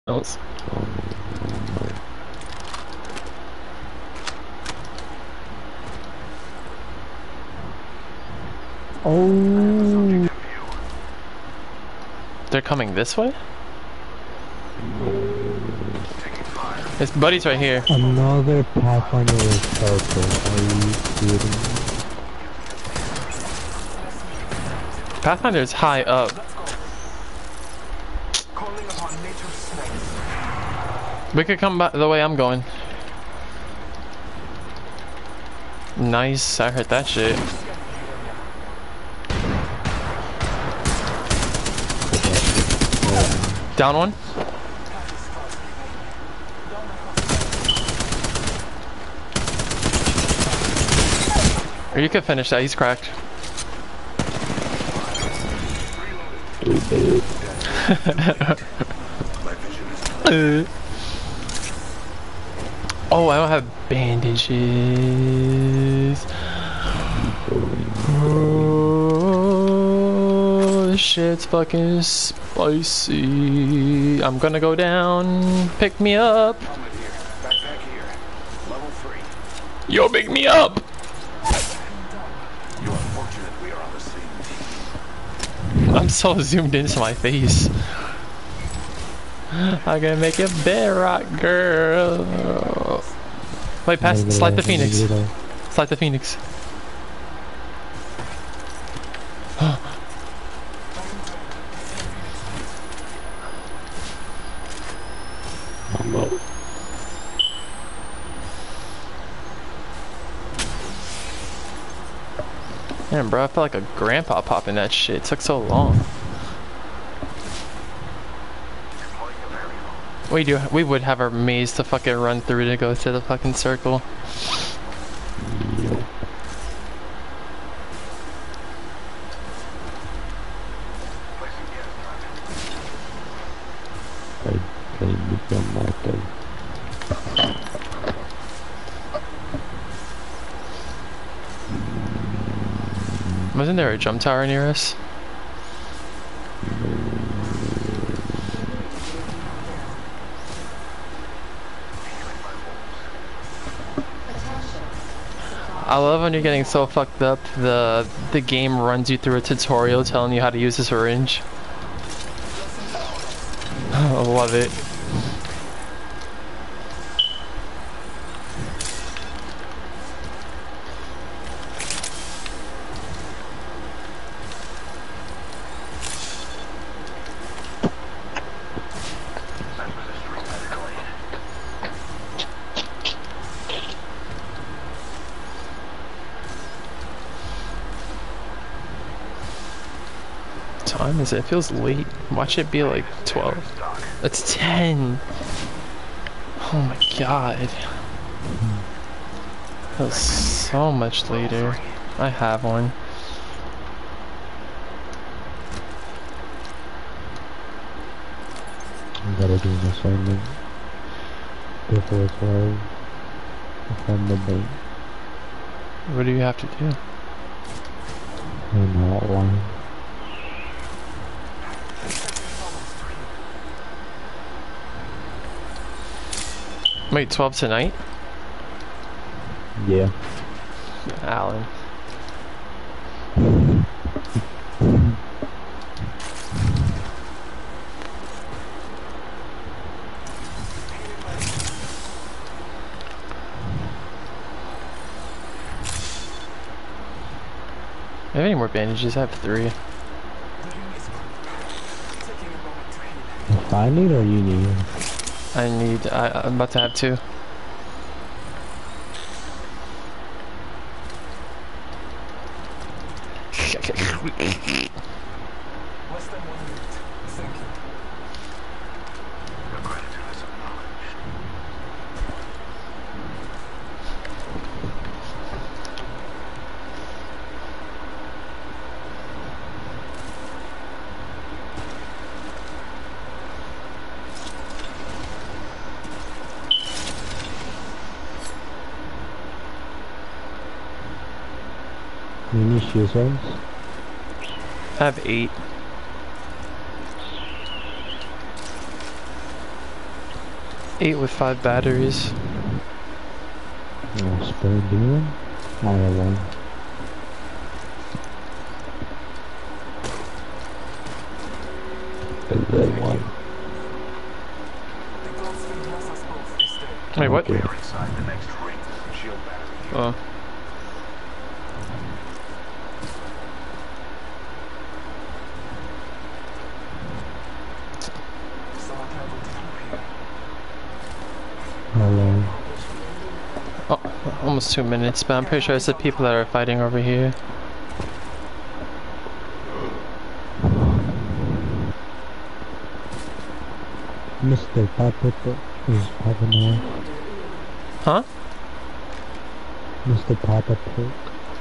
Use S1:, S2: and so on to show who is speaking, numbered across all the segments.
S1: else.
S2: Oh,
S1: They're coming this way? His buddy's right here.
S2: another Pathfinder with purple. Are you kidding me?
S1: Pathfinder's high up. We could come back the way I'm going. Nice, I heard that shit. Down one. Or you could finish that, he's cracked. Oh, I don't have bandages. Oh, this shit's fucking spicy. I'm gonna go down. Pick me up. Yo, pick me up. I'm so zoomed into my face. I gotta make it bedrock, girl. Wait, pass. Slide the Phoenix. Slide the Phoenix. Damn, bro, I felt like a grandpa popping that shit. It took so long. We would have our maze to fucking run through to go to the fucking circle. Wasn't there a jump tower near us? I love when you're getting so fucked up, the game runs you through a tutorial telling you how to use a syringe. I love it. Time is it? It feels late. Watch it be like 12. It's 10. Oh my god. It feels so much later. I have one.
S2: I gotta do an assignment before 12 from the bank.
S1: What do you have to do?
S2: An outline.
S1: Wait, 12 tonight?
S2: Yeah.
S1: Alan. Do you have any more bandages? I have 3.
S2: If I need or you need?
S1: I'm about to have 2.
S2: You need shield cells?
S1: I have 8. 8 with 5 batteries.
S2: Oh, spare, give me one? I have one. Is that one?
S1: Wait, what?
S2: Okay.
S1: Oh.
S2: How long?
S1: Oh, almost 2 minutes, but I'm pretty sure it's the people that are fighting over here.
S2: Mr. Papa is popping off.
S1: Huh?
S2: Mr. Papa Pork.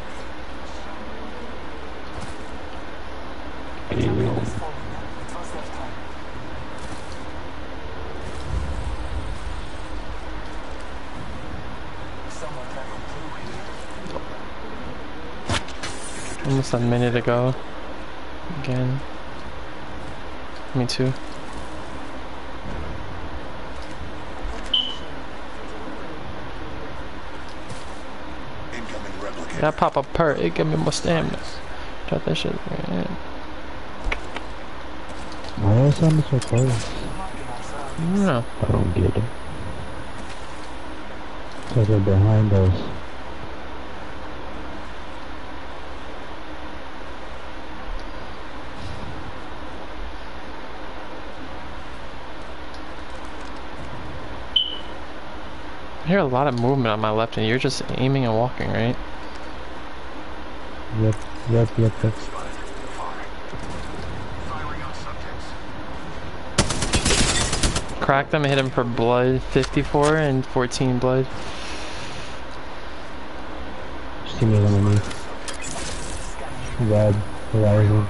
S1: Almost a minute ago. Again. Me too. Yeah, pop a perk, it give me more stamina. Drop that shit. Man.
S2: Why are some so close?
S1: I don't know.
S2: I don't get it. So they're behind us.
S1: I hear a lot of movement on my left and you're just aiming and walking, right?
S2: Yep.
S1: Cracked him, hit him for blood, 54 and 14 blood.
S2: Just teammates underneath. Red, horizon.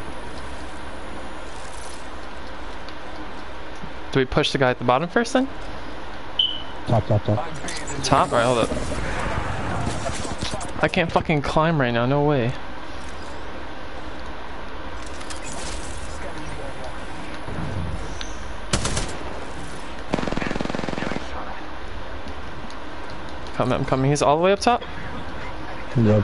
S1: Do we push the guy at the bottom first then?
S2: Top.
S1: Top? Alright, hold up. I can't fucking climb right now, no way. I'm coming, he's all the way up top?
S2: Yep.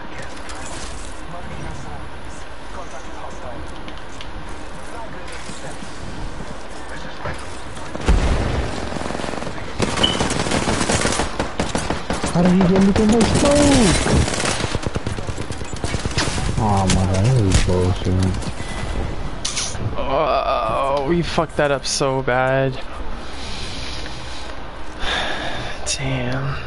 S2: How did he get me to my smoke? Oh my god, this is bullshit.
S1: Oh, we fucked that up so bad. Damn.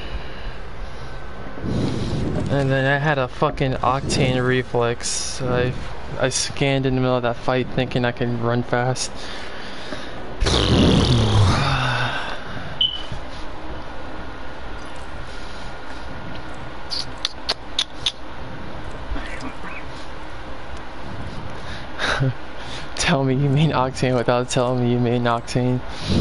S1: And then I had a fucking octane reflex. So I scanned in the middle of that fight thinking I could run fast. Tell me you mean octane without telling me you mean octane.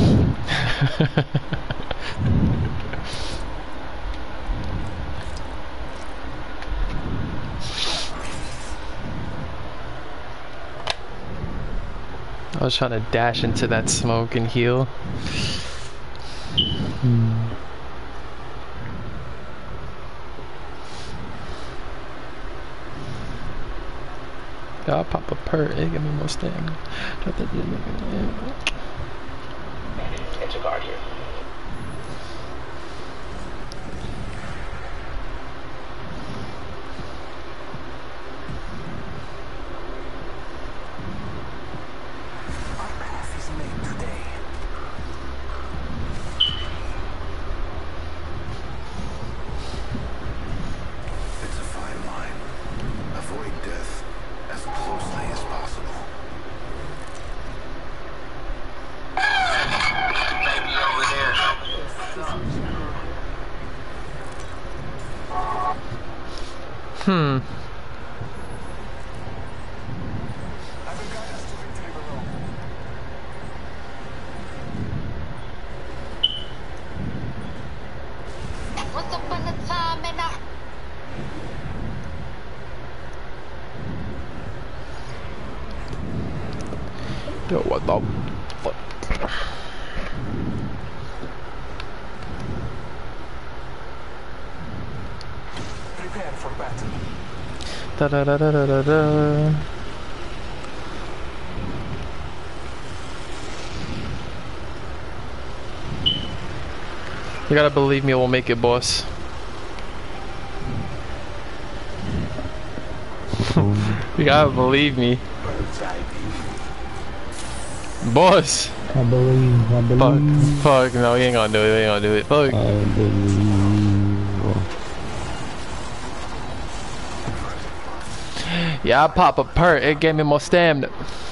S1: I was trying to dash into that smoke and heal. I'll pop a perk, it give me more stamina.
S3: It's a guard here.
S4: Once upon a time and I...
S1: Yo, what the fuck? Da da da da da da da. You gotta believe me, we'll make it, boss. You gotta believe me. Boss!
S2: I believe.
S1: Fuck, no, he ain't gonna do it, he ain't gonna do it. Fuck.
S2: I believe.
S1: Yeah, I pop a perk, it gave me more stamina.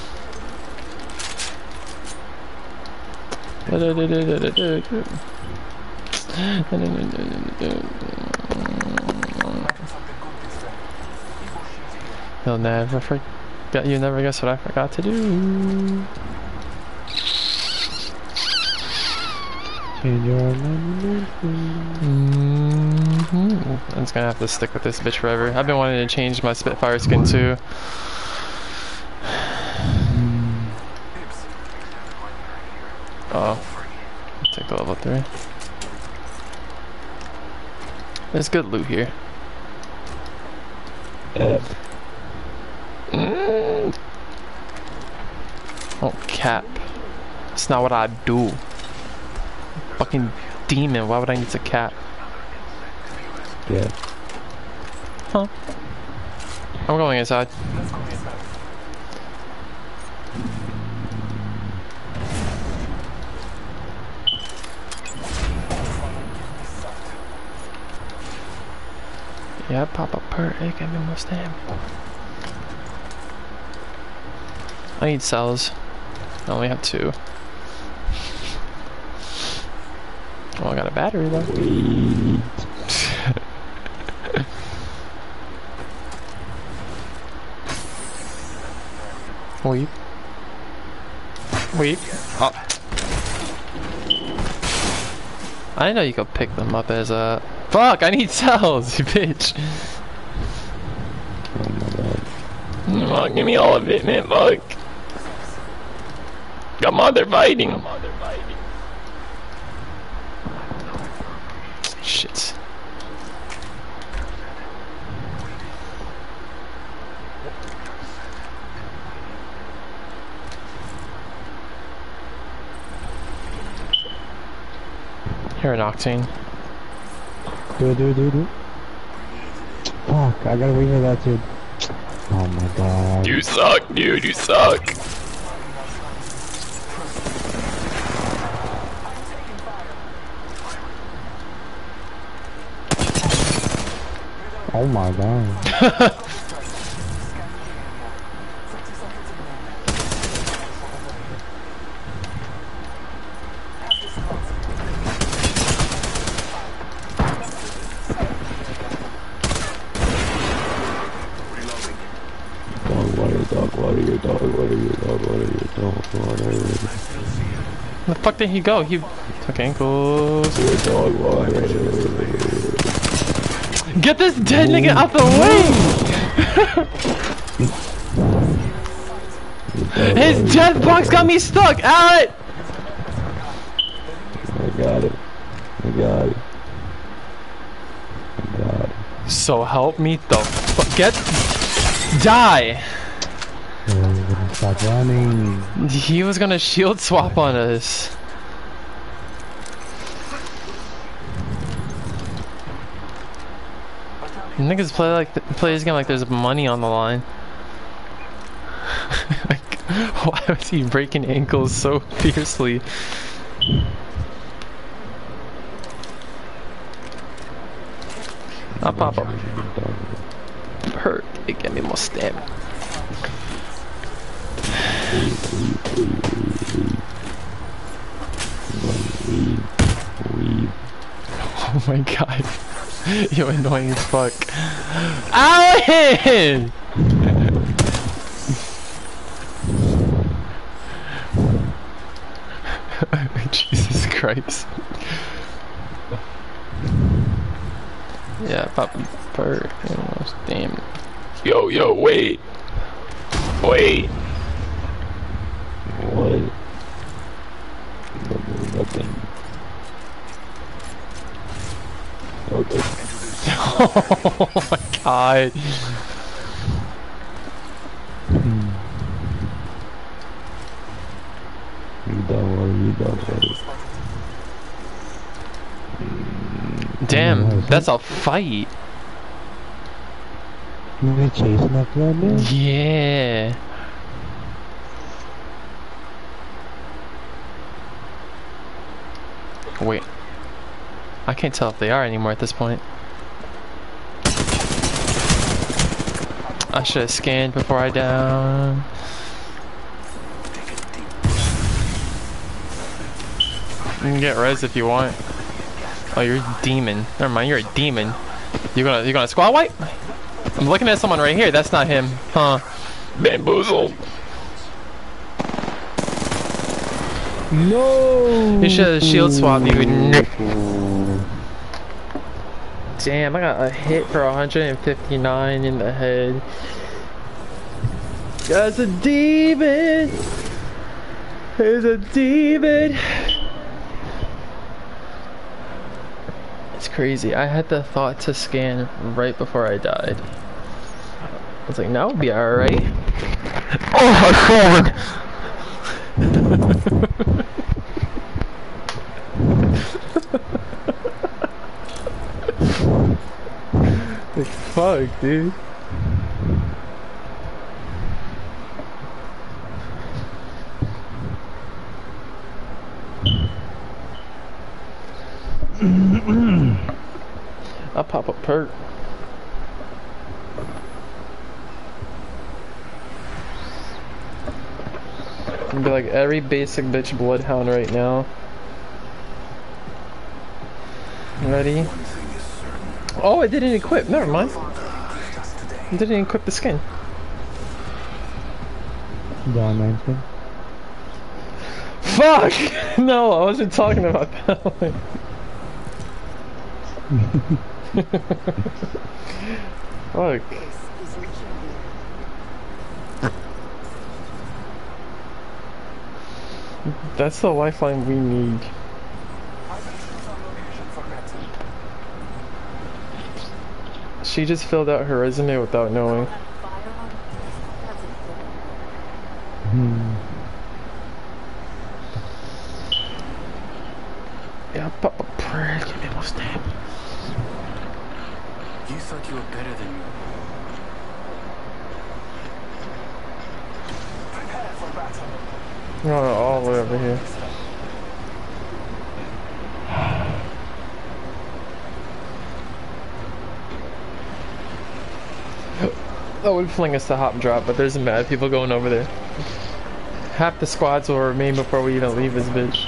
S1: You'll never forget, you never guess what I forgot to do.
S2: Change your
S1: I'm just gonna have to stick with this bitch forever. I've been wanting to change my Spitfire skin too. Oh, take the level 3. There's good loot here. Oh, cap. That's not what I do. Fucking demon, why would I need to cap?
S2: Yeah.
S1: Huh. I'm going inside. Yeah, pop up per egg, give me more stamina. I need cells. I only have 2. Oh, I got a battery though. Weep. Weep. Oh. I didn't know you could pick them up as a... Fuck, I need cells, you bitch.
S2: Oh my god.
S1: Oh, give me all of it, man, fuck. Come on, they're fighting. Shit. You're an octane.
S2: Do it. Fuck, I gotta wait for that dude. Oh my god.
S1: You suck, dude, you suck.
S2: Oh my god.
S1: Where the fuck did he go? He took ankles. Get this dead nigga out the way! His death box got me stuck! Alright!
S2: I got it.
S1: So help me the fuck. Die!
S2: Stop running.
S1: He was gonna shield swap on us. Niggas play this game like there's money on the line. Like, why was he breaking ankles so fiercely? I'll pop up. Hurt. It gave me more stamina. Oh my god. You're annoying as fuck. Alan! Jesus Christ. Yeah, pop bird. Damn. Yo, wait. Wait.
S2: What? Nothing. Okay.
S1: Oh my god. Damn, that's a fight.
S2: You been chasing after that man?
S1: Yeah. Wait. I can't tell if they are anymore at this point. I should have scanned before I down. You can get res if you want. Oh, you're a demon. Never mind, you're a demon. You're gonna squad wipe? I'm looking at someone right here. That's not him, huh? Bamboozled.
S2: No.
S1: You should have shield swapped me. Damn, I got a hit for 159 in the head. That's a demon. There's a demon. It's crazy. I had the thought to scan right before I died. I was like, now we'll be alright. Oh my god! Like, fuck, dude. I'll pop a perk. I'll be like every basic bitch bloodhound right now. Ready? Oh, it didn't equip. Never mind. It didn't equip the skin.
S2: Don Manson.
S1: Fuck! No, I wasn't talking about that one. Fuck. That's the lifeline we need. She just filled out her resume without knowing. Yeah, pop a prayer. Give me more stamp.
S4: You thought you were better than me. Prepare for battle.
S1: No, no, all the way over here. That would fling us to hop drop, but there's mad people going over there. Half the squads will remain before we even leave this bitch.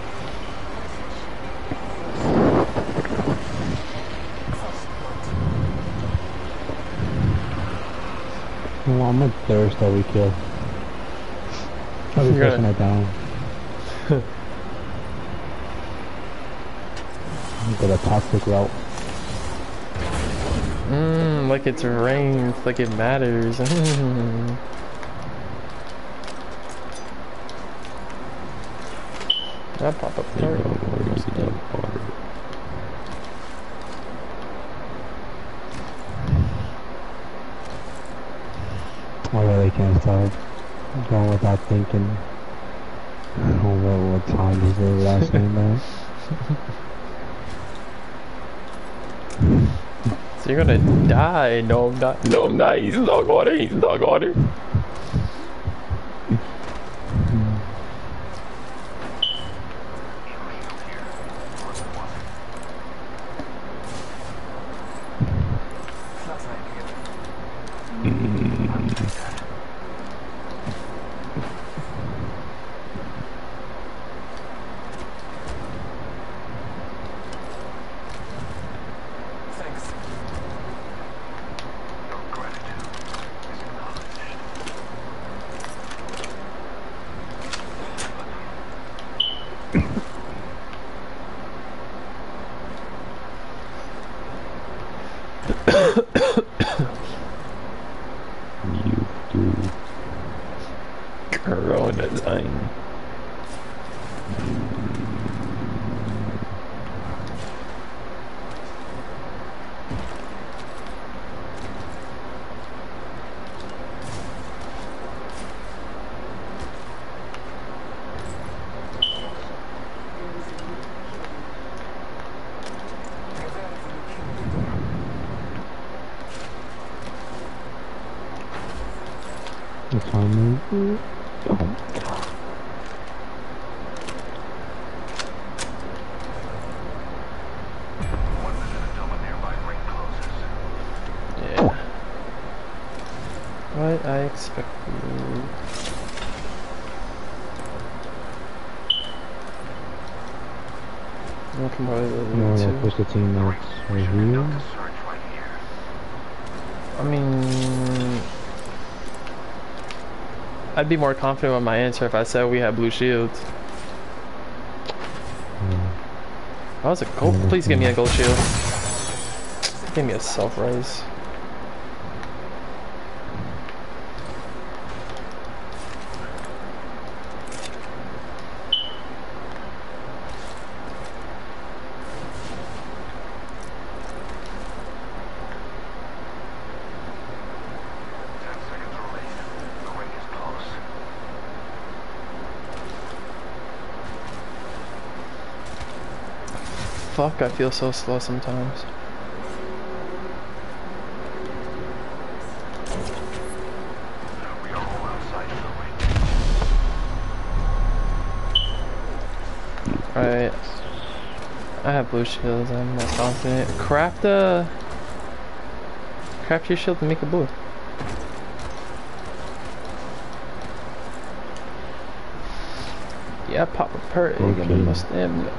S2: Well, I'm a thirst that we kill. I'll be pushing it down. Go the toxic route.
S1: Like it's ranked, like it matters. That pop up there.
S2: I really can't start going without thinking. What time is their last name now?
S1: So you're gonna die. No, I'm not. No, I'm not. He's dog water. He's dog water.
S5: You do. Corona line.
S2: It's fine, mate. Oh my god.
S1: Yeah. What I expected. Looking more
S2: No,
S1: than
S2: no, push the team that's right here.
S1: I mean, I'd be more confident with my answer if I said we had blue shields.
S2: Yeah.
S1: That was a gold. Please give me a gold shield. Give me a self-rise. Fuck, I feel so slow sometimes. Alright. I have blue shields, I'm more confident. Craft your shield to make it blue. Yeah, pop a perk, you get my stamina.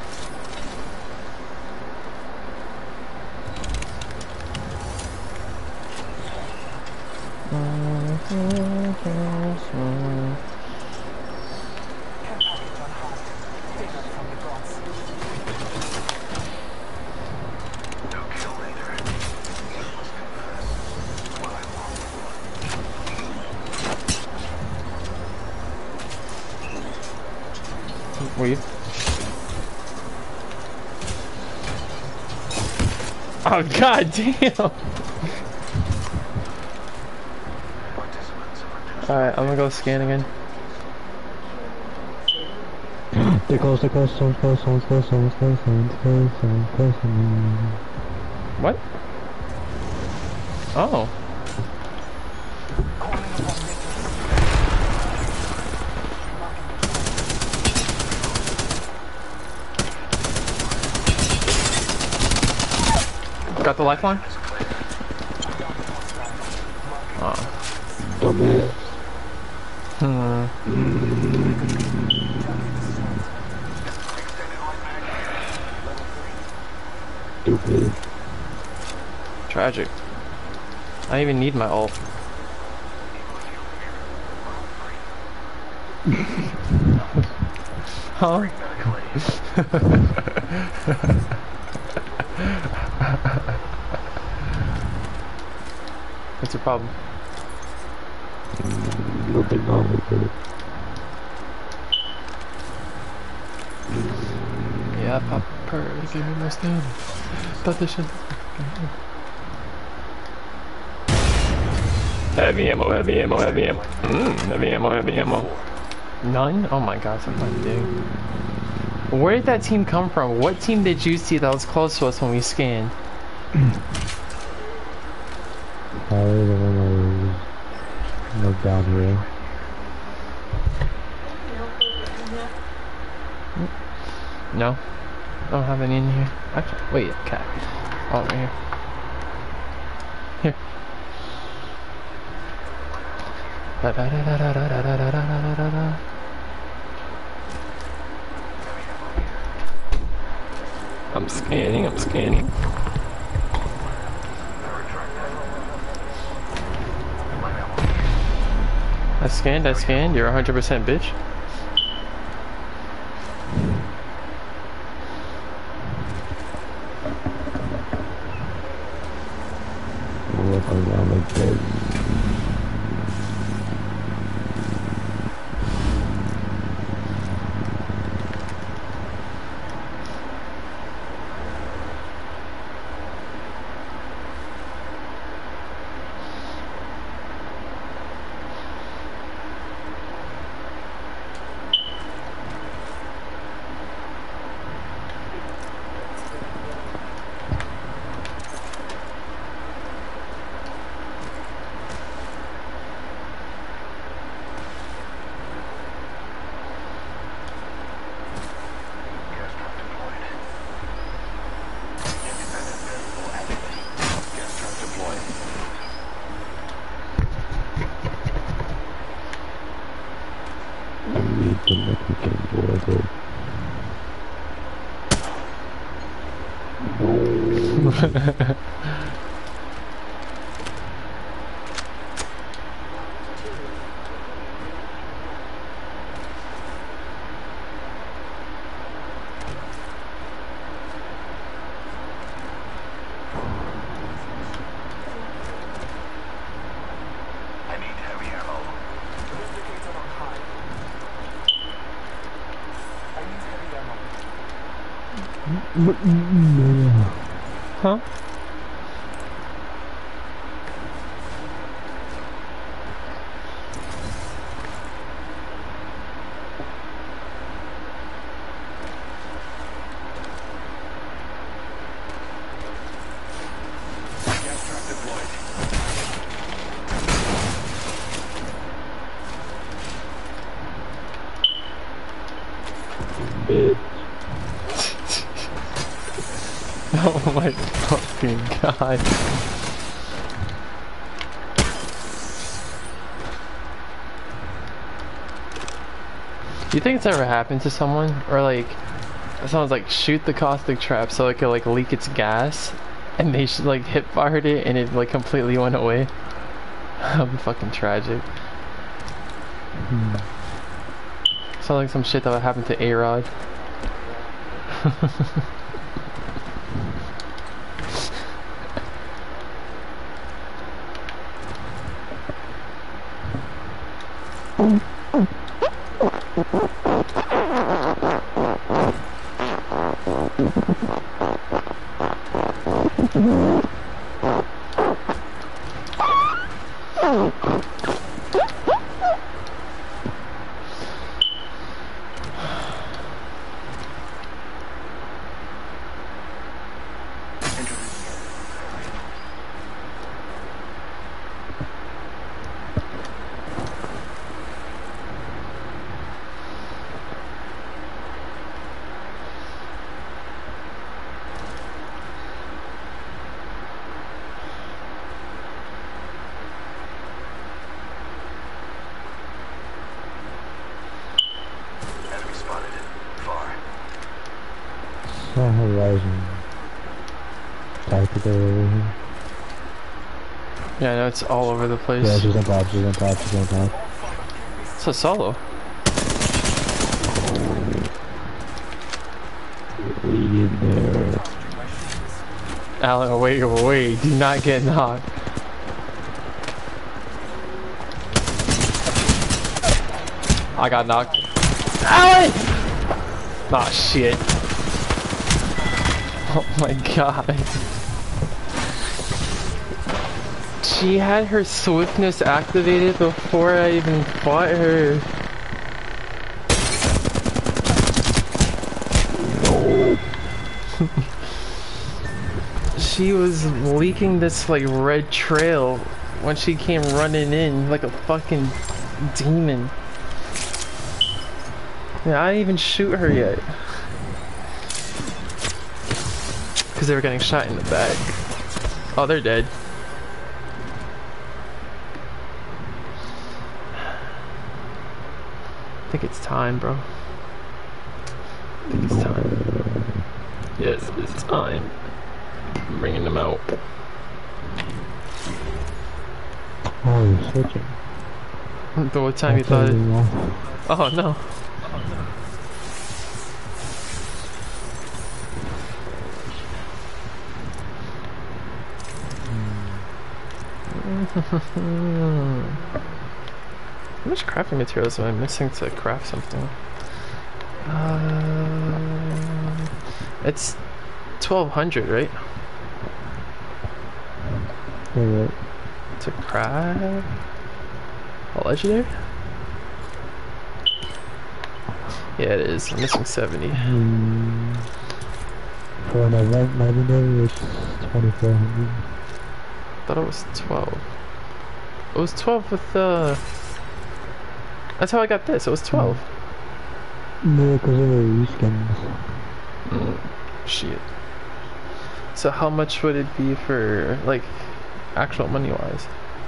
S1: Were you? Oh god damn! Alright, I'm gonna go scan again.
S2: They're close, someone's close, someone's close, someone's close, someone's close, someone's close to me.
S1: What? Oh. Got the lifeline? Oh.
S2: Stupid.
S1: Tragic. I don't even need my ult. Huh? What's your problem?
S2: Nothing wrong with it.
S1: Yeah, pop per give me more stamina. Thought this shit. Heavy ammo, heavy ammo, heavy ammo. Heavy ammo, heavy ammo. None? Oh my gosh, I'm not doing. Where did that team come from? What team did you see that was close to us when we scanned?
S2: Probably the one that was down here.
S1: No, I don't have any in here. Actually, wait, cat. Oh, right here. Here. Da da da da da da da da da da da. I'm scanning, I'm scanning. I scanned, you're 100% bitch.
S4: I need heavy ammo. Indicator on high. I need heavy ammo.
S1: Huh?
S4: Gas trap deployed.
S5: Bitch.
S1: Oh my fucking god. Do you think it's ever happened to someone? Or like, someone's like, shoot the caustic trap so it could like leak its gas, and they should like hip fired it and it like completely went away? That'd be fucking tragic. Sounds like some shit that would happen to A-Rod.
S4: Enemy spotted. Far.
S2: Oh, Horizon. Tactical over here.
S1: Yeah, I know it's all over the place.
S2: Yeah, she's on top, she's on top, she's on top.
S1: It's a solo.
S5: We in there.
S1: Alan, wait, do not get knocked. I got knocked. Alan! Aw, shit. Oh my god. She had her swiftness activated before I even fought her. She was leaking this like red trail when she came running in like a fucking demon. Yeah, I didn't even shoot her yet. Because they were getting shot in the back. Oh, they're dead. I think it's time, bro. I think it's time. Yes, it's time. I'm bringing them out.
S2: Oh, you're switching.
S1: But what time you thought it? Oh, no. How much crafting materials am I missing to craft something? It's 1200, right?
S2: Wait, wait.
S1: To craft a legendary? Yeah, it is. I'm missing 70.
S2: For an event legendary, it's 2400.
S1: I thought it was 12. It was 12 with that's how I got this. It was 12.
S2: No, because of the reskins.
S1: Shit. So how much would it be for, like, actual money-wise?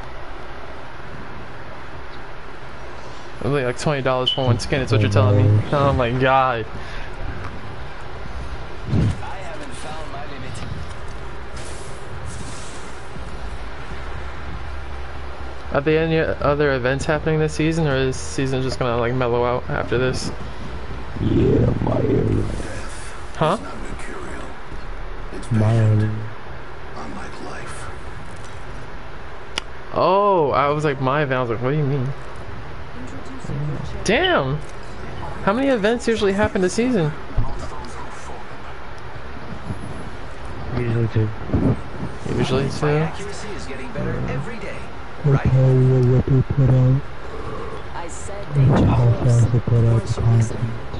S1: Like $20 for one skin is what you're telling me? Oh my god.
S4: I haven't found my limit
S1: Are there any other events happening this season, or is this season just gonna like mellow out after this?
S5: Yeah, my area.
S1: Huh?
S4: It's not mercurial. It's
S2: My
S4: patient,
S2: area.
S4: unlike life.
S1: Oh, I was like my event. I was like, what do you mean? Damn! How many events usually happen this season?
S2: Usually two.
S1: Usually
S6: My
S1: two.
S6: accuracy is getting better every day.
S2: What they put out,
S7: I said
S2: how fast they put out the content.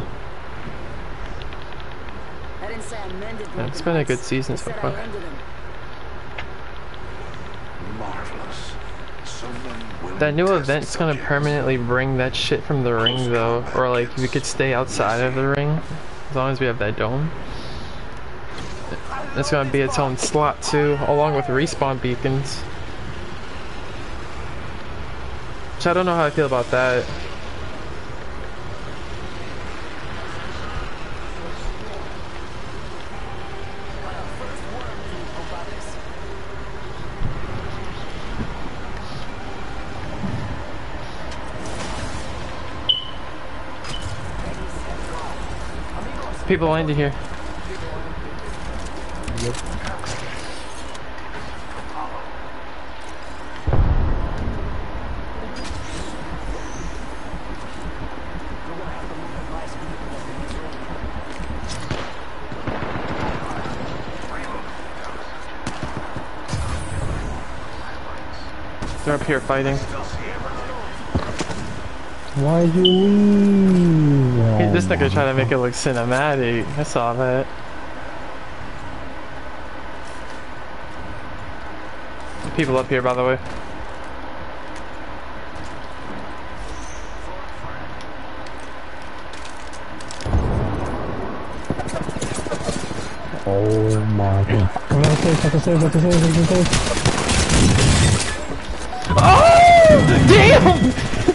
S7: I didn't say I mended
S1: Yeah,
S7: broken
S1: it's been a good
S7: hearts.
S1: season
S7: I
S1: so
S7: said
S1: far.
S7: I ended them.
S4: Marvelous. Someone will
S1: That new
S4: test
S1: event's gonna
S4: subjects.
S1: permanently bring that shit from the ring though, or like we could stay outside of the ring as long as we have that dome. It's gonna be its own slot too, along with respawn beacons. Which I don't know how I feel about that. People landing here. They're up here fighting.
S2: Why'd you leave?
S1: Hey, this
S2: Oh
S1: nigga
S2: my
S1: trying to make it look cinematic. I saw that. People up here, by the way.
S2: Oh my god. Come on, up the stairs, up the stairs, up the stairs, up the stairs.
S1: Oh! Damn!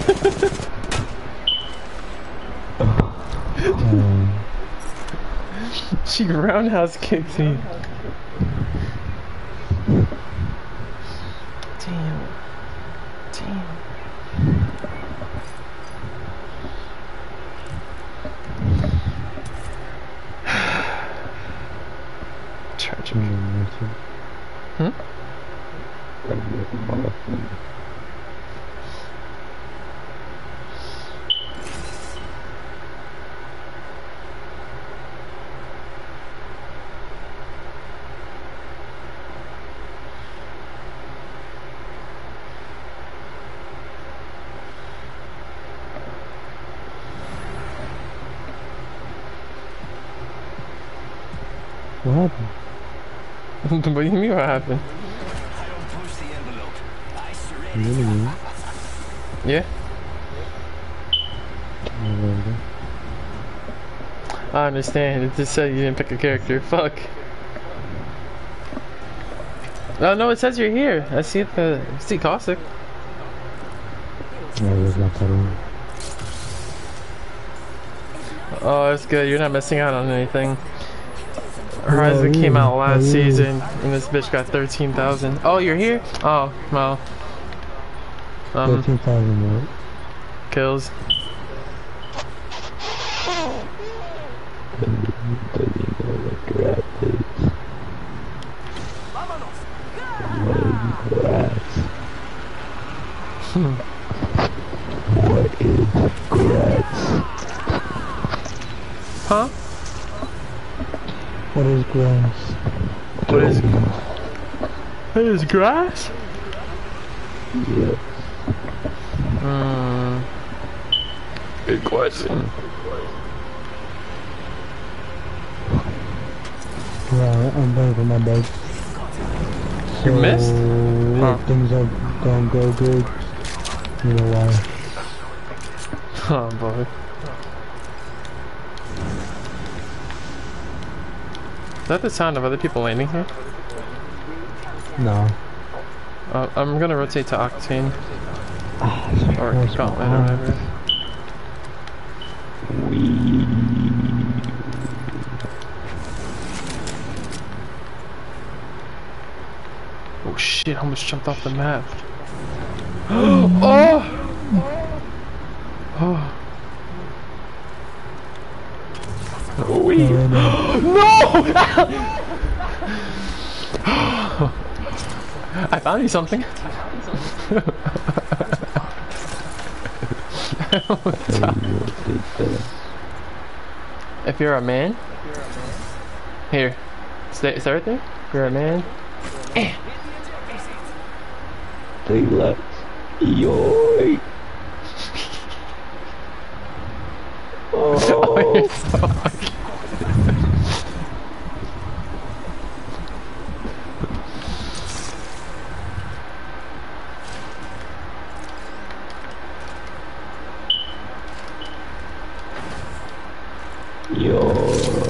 S1: She roundhouse kicked me. Damn. Damn. Tragic. Hmm?
S2: What happened?
S1: What do you mean what happened?
S6: I don't push the envelope. I surrender.
S2: Really?
S1: Yeah? I understand. It just said you didn't pick a character. Fuck. Oh no, it says you're here. I see the Caustic.
S2: No, there's not that one.
S1: Oh, that's good. You're not missing out on anything. Horizon came out last season, and this bitch got 13,000. Oh, you're here? Oh, well.
S2: 13,000 what?
S1: Kills.
S5: What is grass?
S1: Huh?
S2: What is grass?
S1: What is... What is grass?
S5: Yes.
S1: Good question.
S2: Right, I'm done for my bed.
S1: You missed? Huh.
S2: If things don't go good, you know why.
S1: Oh boy. Is that the sound of other people landing here?
S2: No.
S1: I'm gonna rotate to Octane. Or
S2: Where's my
S1: Gauntlet or
S2: arm?
S1: whatever. Oh shit, I almost jumped off the map. Oh! Oh! Wee! No! I found you something. If you're a man, here, stay right there. If you're a man,
S5: They left. Yoy.
S1: oh, you're
S5: Oh.
S1: so lucky.
S5: Yo.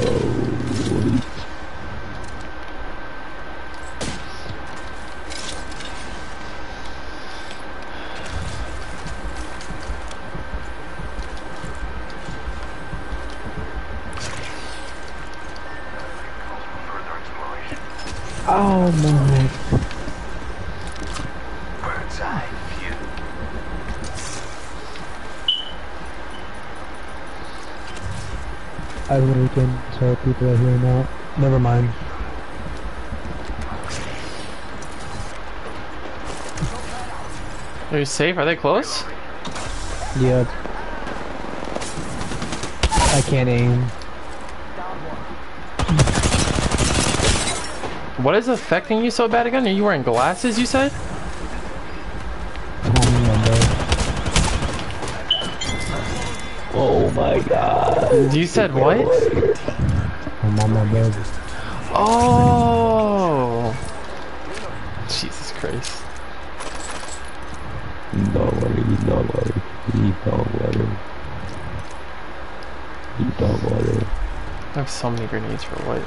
S2: Oh my.
S4: Bird's eye view.
S2: I literally can tell people are here now. Never mind.
S1: Are you safe? Are they close?
S2: Yep. I can't aim.
S1: What is affecting you so bad again? Are you wearing glasses, you said?
S5: Oh my god.
S1: You said what?
S2: I'm on my bed.
S1: Oh! Jesus Christ.
S5: Don't worry, don't worry. Don't worry. Don't worry.
S1: I have so many grenades for what?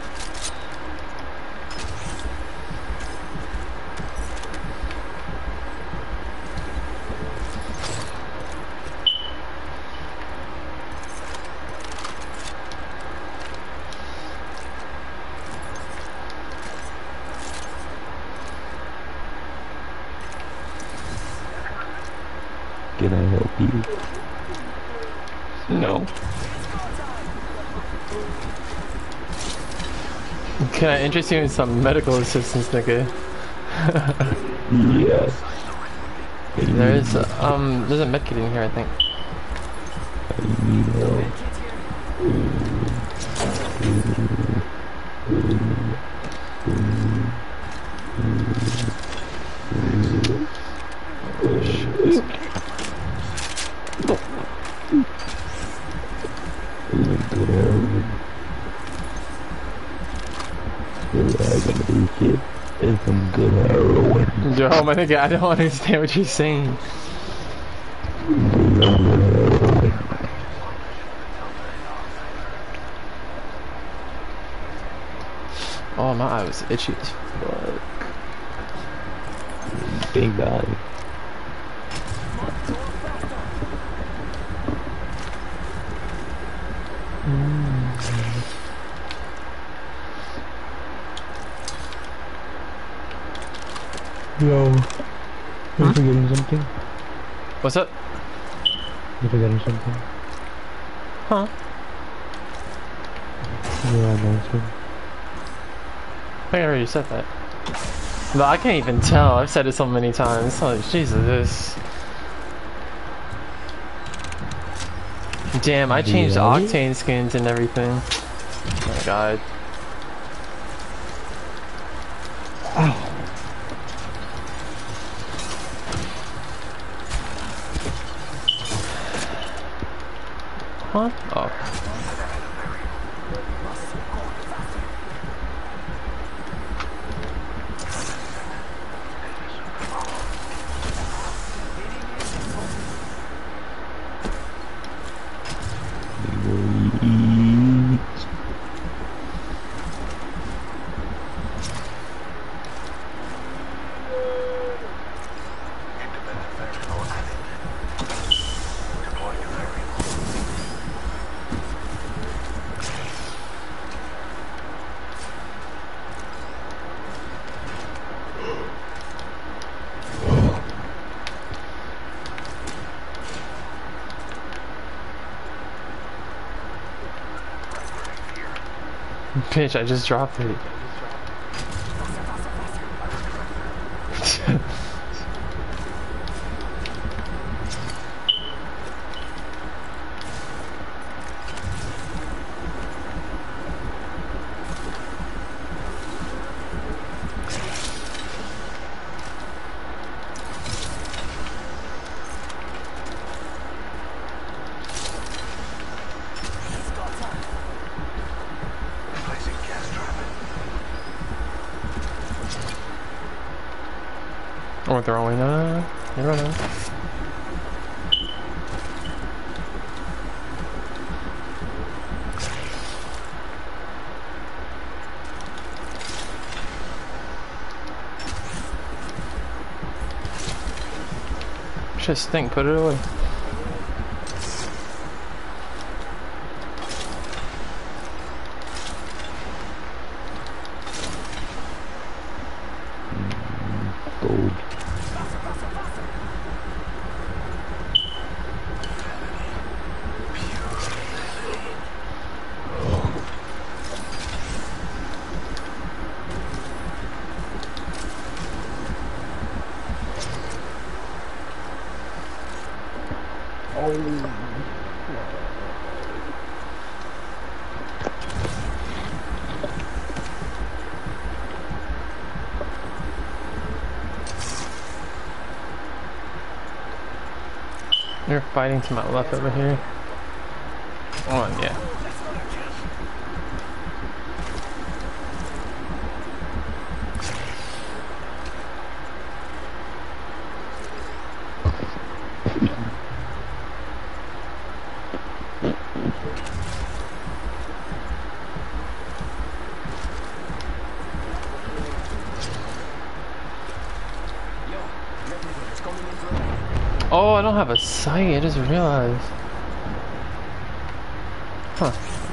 S5: Can I help you?
S1: No. Can I interest you in some medical assistance, nigga?
S5: Yes.
S1: There's a medkit in here, I think.
S5: I need help.
S1: Oh, shit.
S5: Good heroin. Good agony kit and some good heroin.
S1: Yo, my nigga, I don't understand what you're saying. Oh, my eye was itchy as fuck.
S5: Big guy.
S2: Yo. You're forgetting something?
S1: What's up?
S2: You're forgetting something?
S1: Huh?
S2: Your announcement.
S1: I think I already said that. No, I can't even tell. I've said it so many times. Oh, Jesus. Damn, I changed the
S2: Really?
S1: octane skins and everything. Oh my god.
S2: Ow.
S1: Huh? Oh. Bitch, I just dropped it.
S4: Placing gas trap.
S1: We're throwing, no. You don't know. Just stink, put it away.
S5: Gold.
S1: They're fighting to my left over here. Oh, yeah. Oh, I don't have a sight. I just realized. Huh.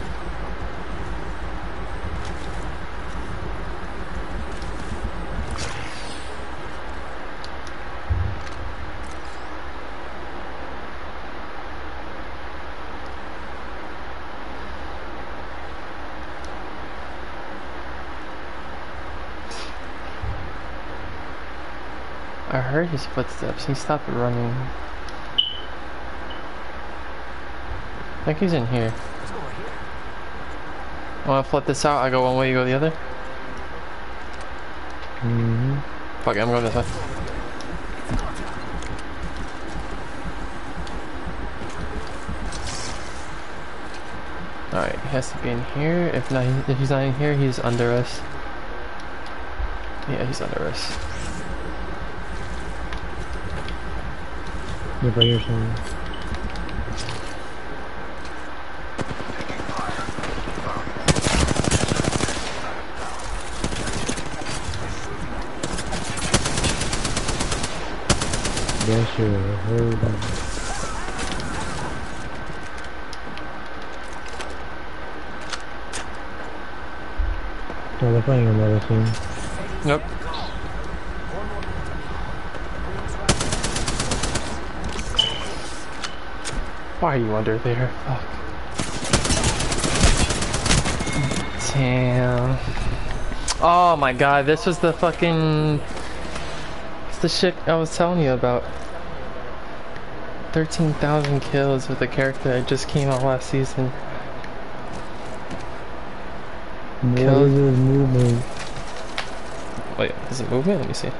S1: I heard his footsteps. He stopped running. I think he's in here. I want to flip this out. I go one way, you go the other. Fuck it, I'm going this way. Alright, he has to be in here. If not, if he's not in here, he's under us. Yeah, he's under us.
S2: Yep, right here somewhere. Yeah, sure. Hold on. Oh, they're fighting another team.
S1: Nope. Why are you under there? Fuck. Damn. Oh my god, this was the fucking... It's the shit I was telling you about. 13,000 kills with a character that just came out last season.
S2: What is this movement?
S1: Wait, is it movement? Let me see.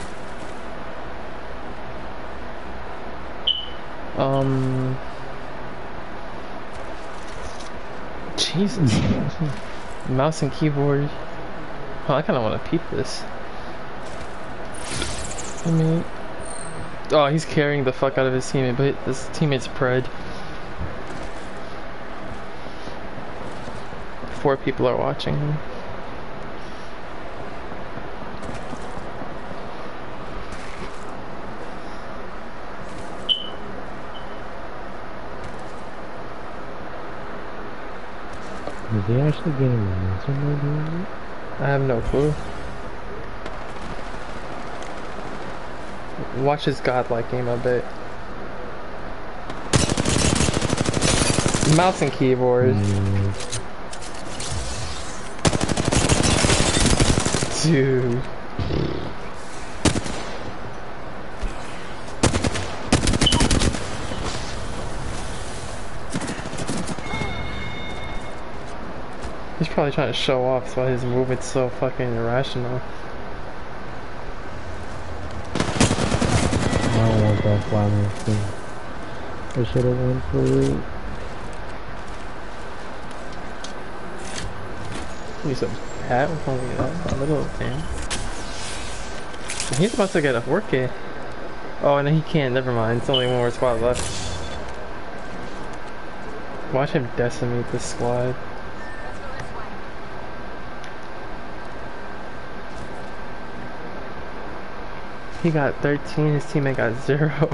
S1: Jesus. Mouse and keyboard. Oh, I kind of want to peep this. I mean, oh, he's carrying the fuck out of his teammate, but this teammate's pred. 4 people are watching him.
S2: Is he actually getting momentum by doing
S1: I have no clue. Watch his godlike game a bit. Mouse and keyboard. Dude. He's probably trying to show off, that's why his movement's so fucking irrational.
S2: I don't want that flying thing. I should have went for it.
S1: He's a hat with only that little thing. He's about to get a 4K. Oh, and he can't, never mind. It's only one more squad left. Watch him decimate this squad. He got 13, his teammate got 0.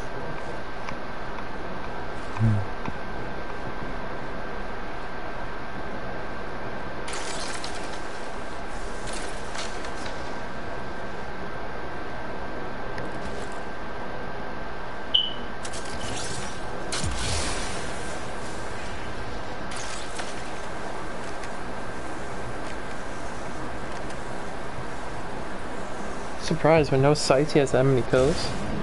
S1: Surprised, with no sights, he has that many kills.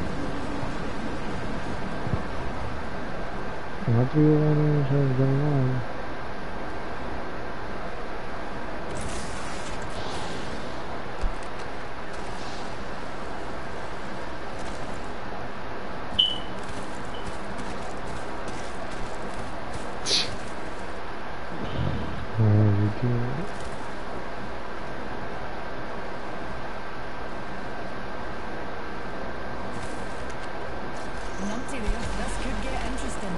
S2: What do you want to show going on?
S7: This could get interesting.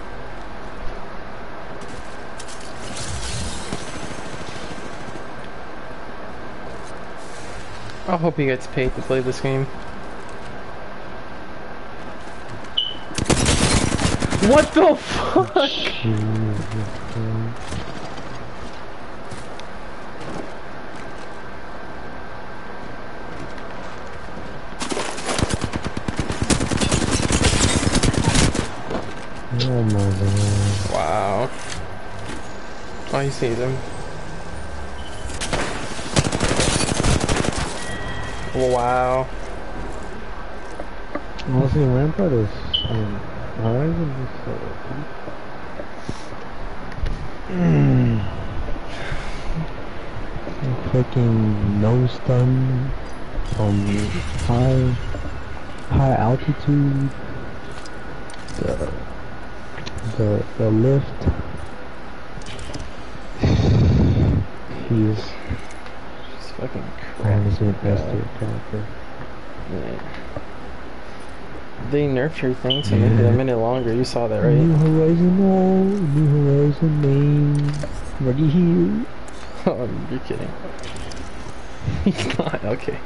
S1: I hope he gets paid to play this game. What the fuck?
S2: Oh my god.
S1: Wow. Oh, he sees him. Wow.
S2: Honestly, Rampart is, Horizon is so Freaking no stun from high altitude. The lift. He's
S1: Fucking
S2: honestly
S1: crap.
S2: best character.
S1: Yeah. They nerfed your thing to make it a minute longer. You saw that, right?
S2: New Horizon, no. New Horizon main. Ready here.
S1: Oh, you're kidding. He's not. Okay.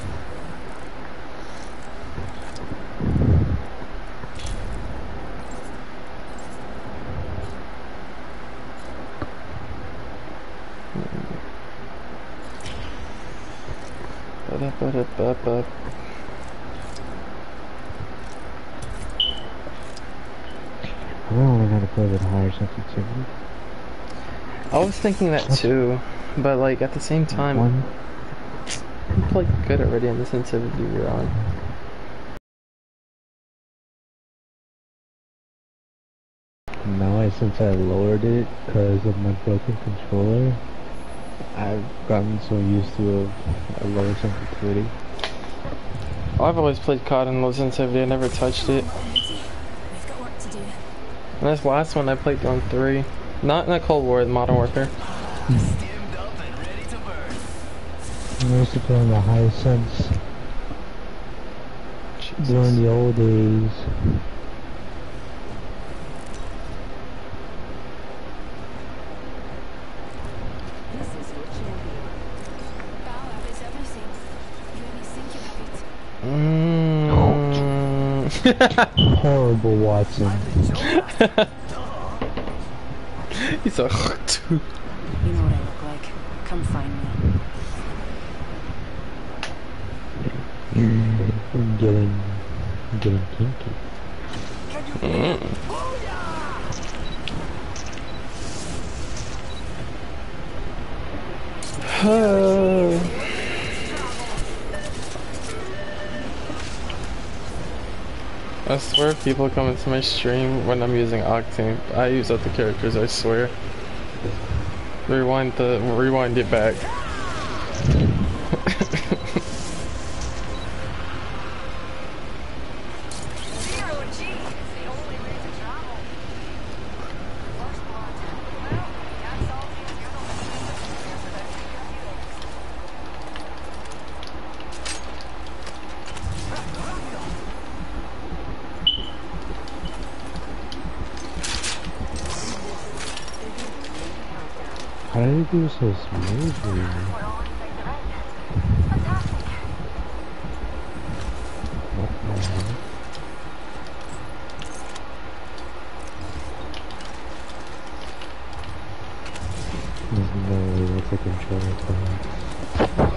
S1: Ba-da-ba-da-ba-ba.
S2: I don't know how to play with higher sensitivity.
S1: I was thinking that too, but like at the same time,
S2: One.
S1: you played good already on the sensitivity you're on.
S2: Now, since I lowered it because of my broken controller, I've gotten so used to a lower sensitivity.
S1: I've always played COD in low sensitivity. I never touched it.
S7: We've got work to do.
S1: And this last one I played on 3. Not in a Cold War, Modern Warfare.
S6: Stemmed up and ready to burn.
S2: I used to play on the high sense during the old days.
S7: This is your champion. Power is everything. You only think you have it.
S2: Horrible Watson.
S1: He's a
S7: You know what I look like. Come find me.
S2: Getting kinky.
S1: I swear people come into my stream when I'm using Octane. I use other characters, I swear. Rewind it back.
S2: How did it do so smoothly? What the hell? There's no way that's a controller class.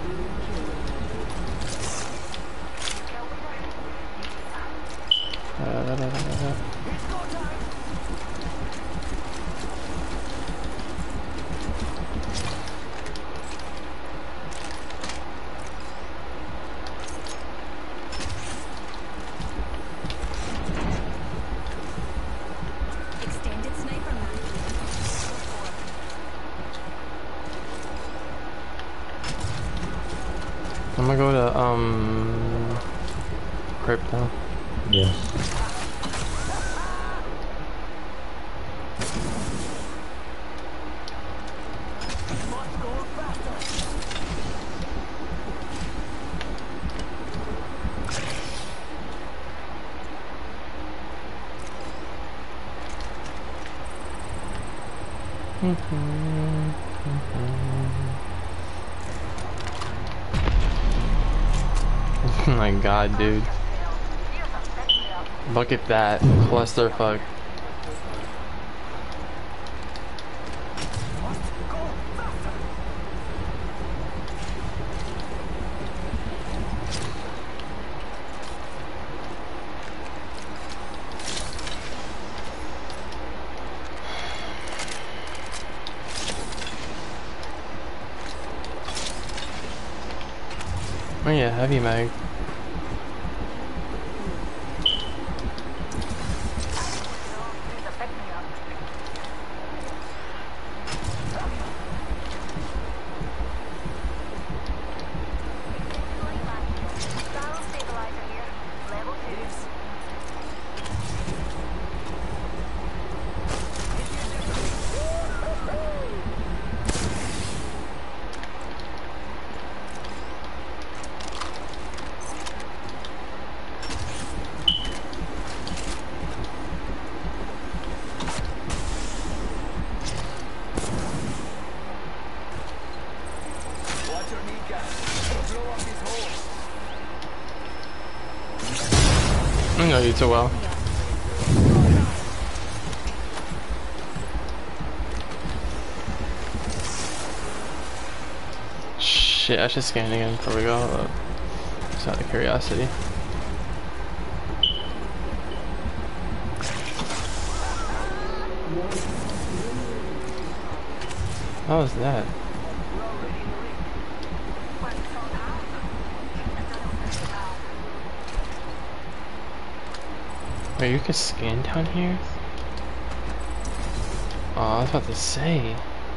S7: Extended sniper map.
S1: I'm gonna go to crypto.
S2: Yes.
S1: Oh my god, dude. Look at that clusterfuck. Oh yeah, heavy mag.
S6: Watch your kneecap. Blow up his hole.
S1: I know you too well. Shit, I should scan again before we go. Just out of curiosity. How was that? Wait, you can scan down here? Oh, I was about to say.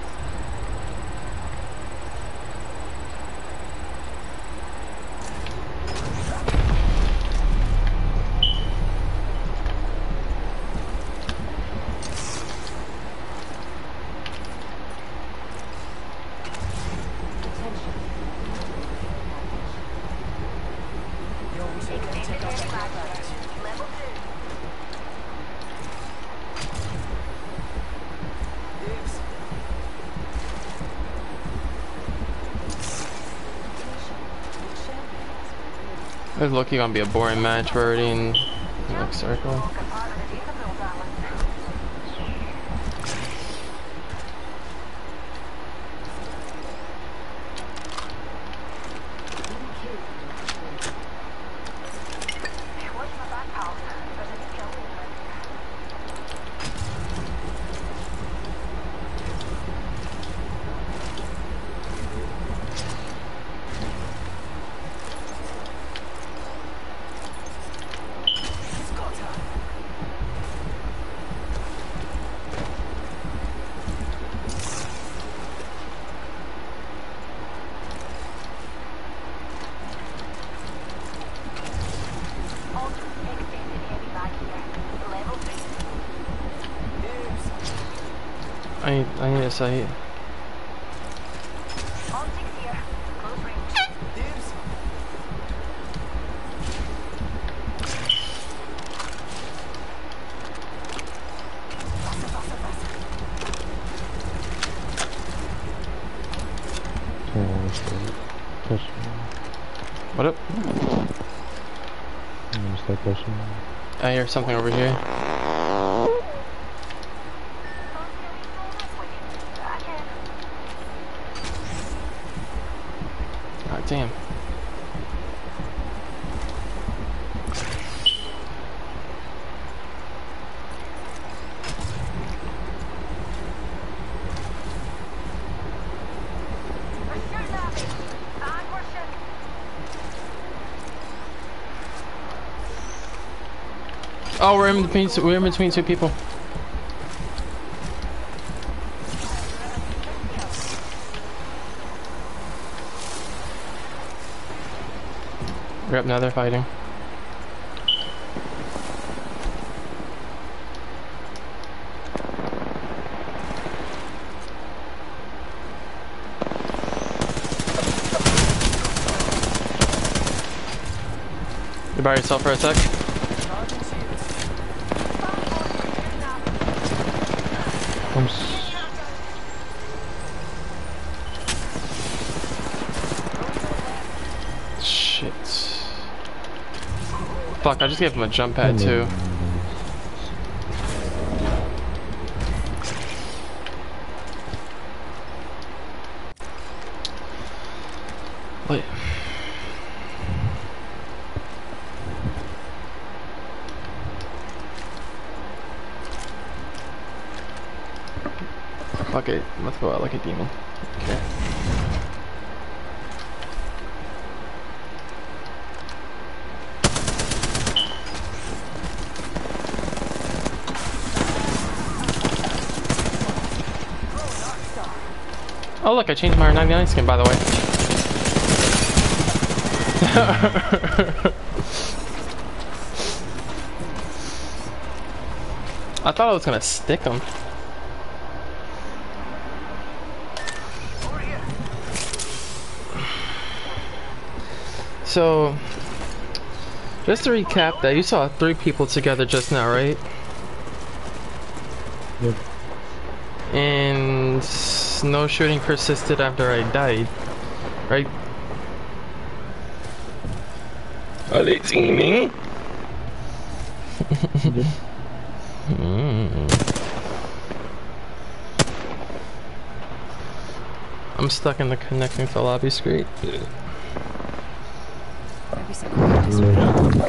S1: It's lucky gonna be a boring match. We're already in the next circle. I need a sight.
S7: Optics here. Close range.
S6: Dibs.
S2: Pushing.
S1: What up?
S2: I'm gonna start pushing.
S1: I hear something over here. Ah, damn. Oh, we're in between two people. Yep, now they're fighting. You by yourself for a sec? Shit. Fuck, I just gave him a jump pad too. Wait. Fuck it, let's go out like a demon. Okay. Oh look, I changed my 99 skin by the way. I thought I was gonna stick him. So, just to recap that, you saw 3 people together just now, right?
S2: Yep.
S1: And no shooting persisted after I died, right? Are they teaming? I'm stuck in the connecting to lobby screen.
S7: Maybe some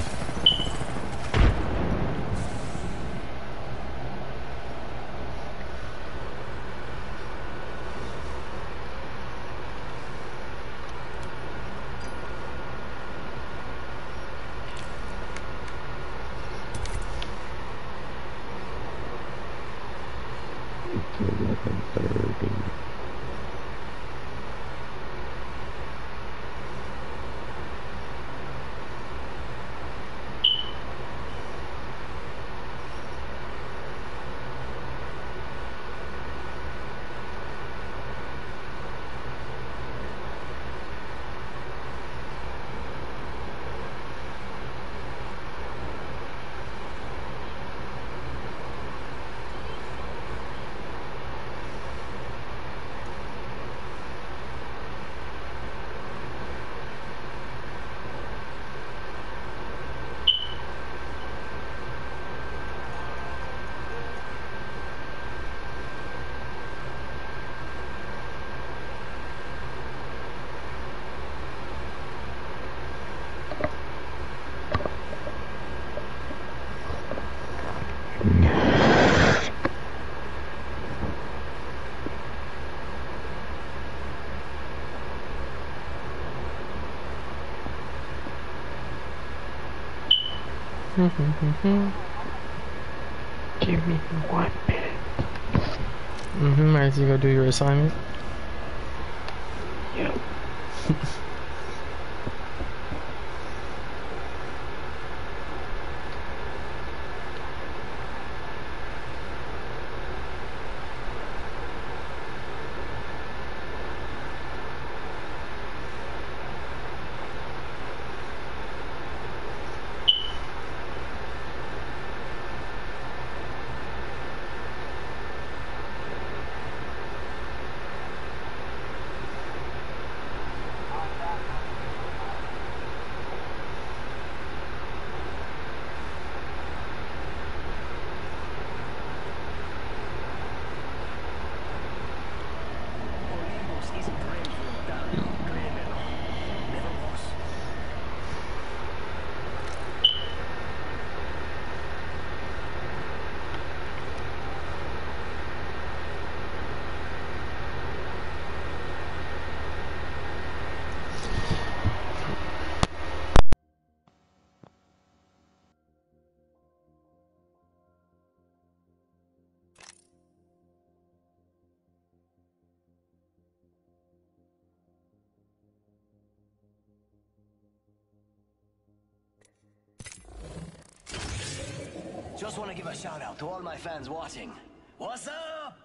S5: Give me 1 minute.
S1: As you go do your assignment.
S5: Yep.
S6: Just want to give a shout out to all my fans watching. What's up?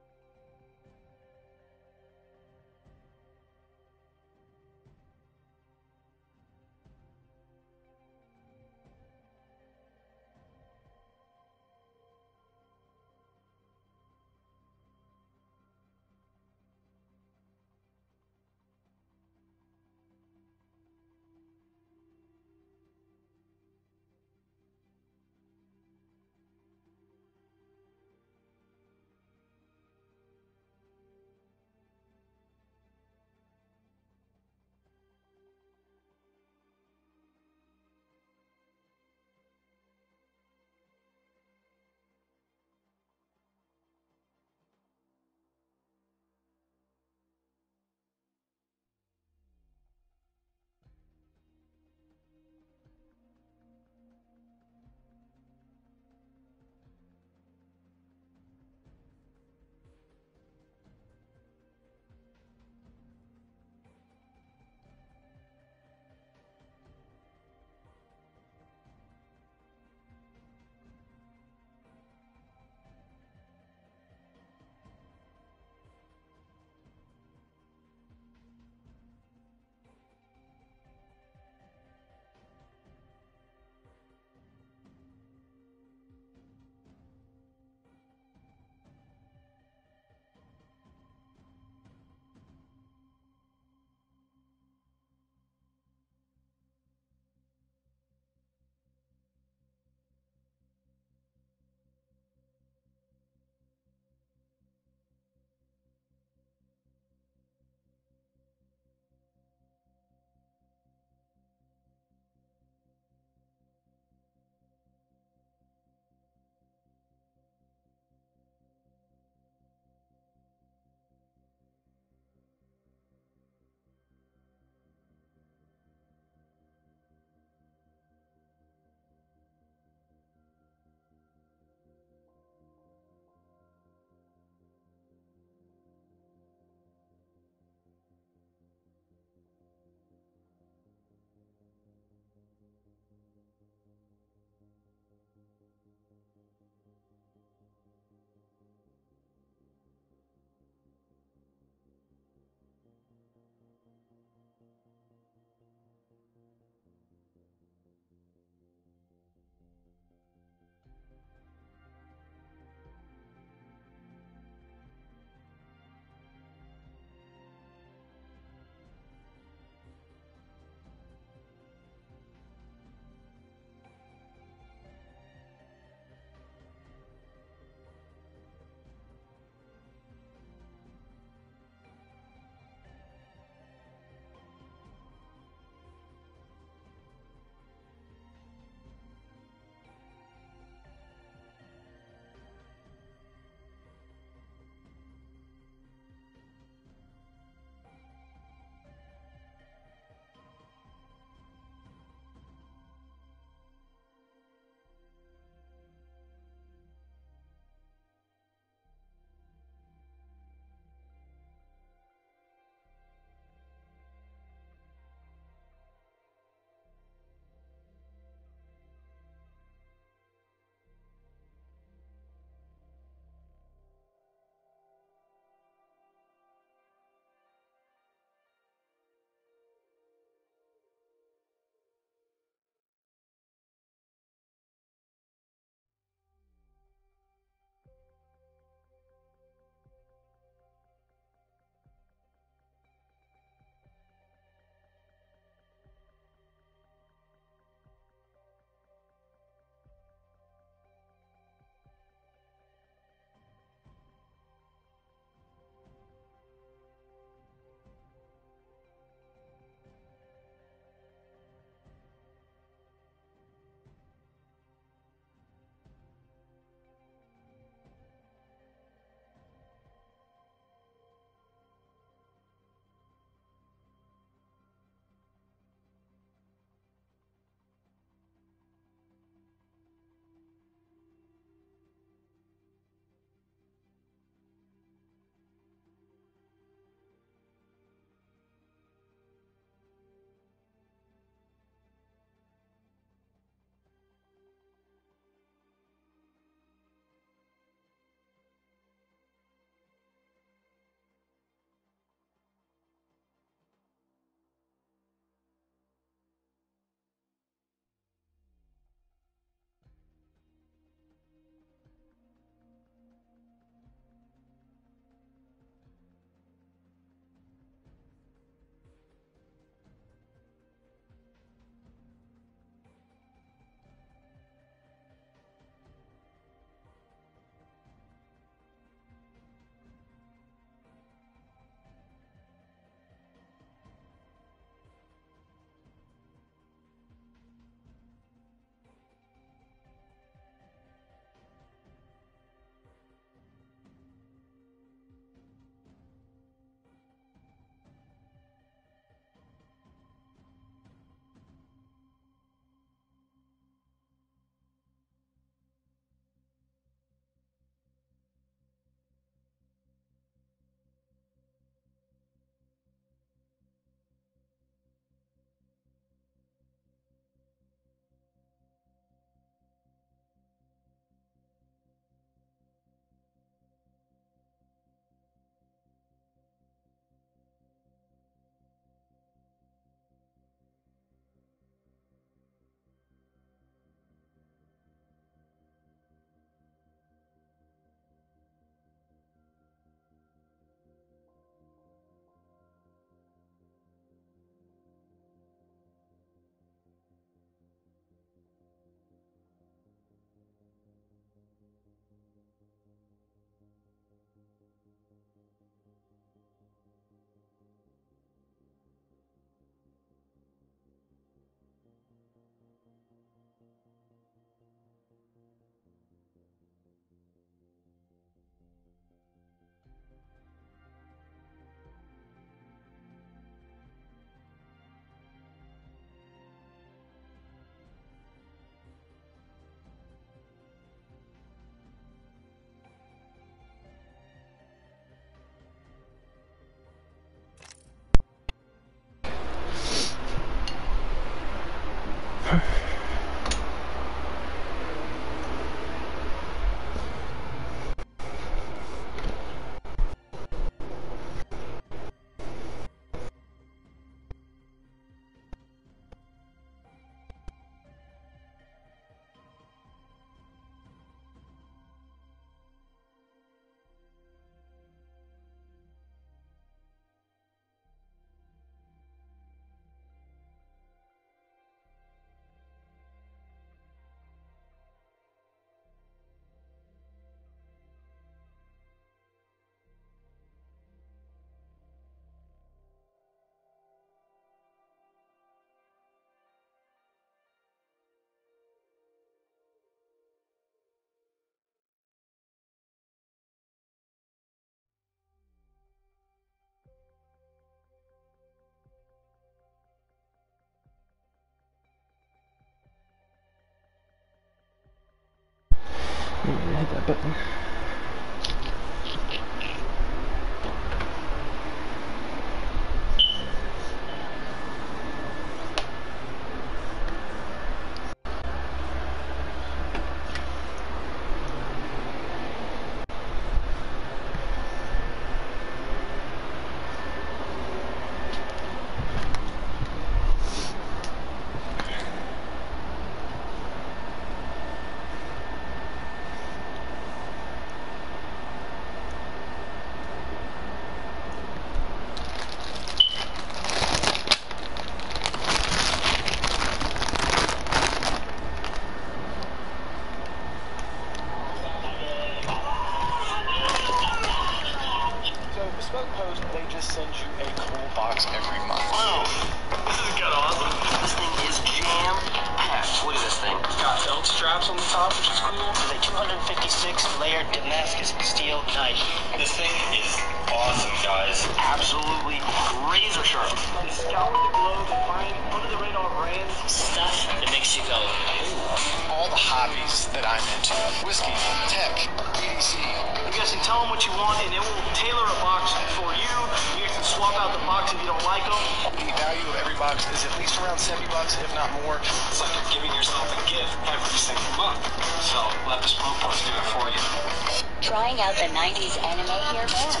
S8: Bespoke Post, they just send you a cool box every month.
S6: Wow, this is kind of awesome. This thing is jam-packed. Look at this thing. It's got belt straps on the top, which is cool.
S3: It's a 256-layer Damascus steel knife.
S6: This thing is awesome, guys. Absolutely razor sharp.
S8: And scour the globe and find under-the-radar brands.
S3: Stuff that makes you go, ooh.
S8: All the hobbies that I'm into. Whiskey, tech, EDC.
S6: You guys can tell them what you want, and it will tailor a box for you. You guys can swap out the box if you don't like them.
S8: The value of every box is at least around $70, if not more.
S6: It's like you're giving yourself a gift every single month. So let the Bespoke Post do it for you.
S7: Trying out the 90s anime hair band.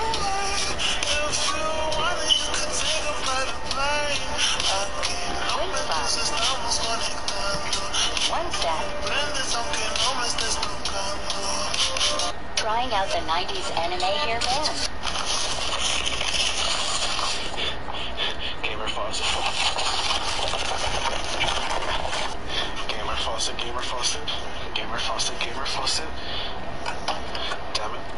S7: Great fun. One step. Trying out the 90s anime hair band.
S8: Gamer faucet. Gamer faucet, gamer faucet. Gamer faucet, gamer faucet. Damn it.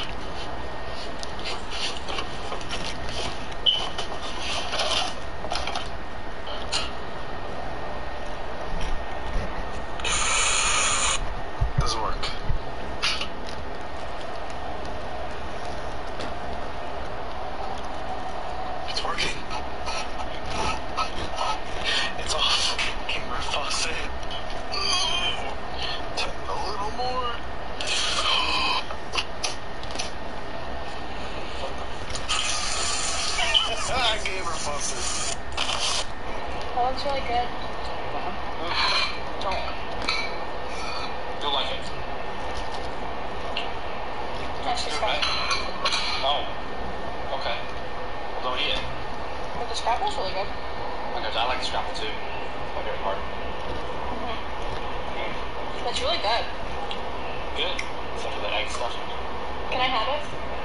S8: Doesn't work. It's working. It's off. Gamer faucet. Turn a little more. Gamer faucet.
S9: That looks really good.
S6: Don't. You'll like it.
S9: That's the scrap.
S6: Oh. Okay. Well, don't eat it.
S9: But the scrapple's really good.
S6: Okay, I like the scrapple too. My favorite part.
S9: That's really good.
S6: Good. Except for the egg stuff.
S9: Can I have it?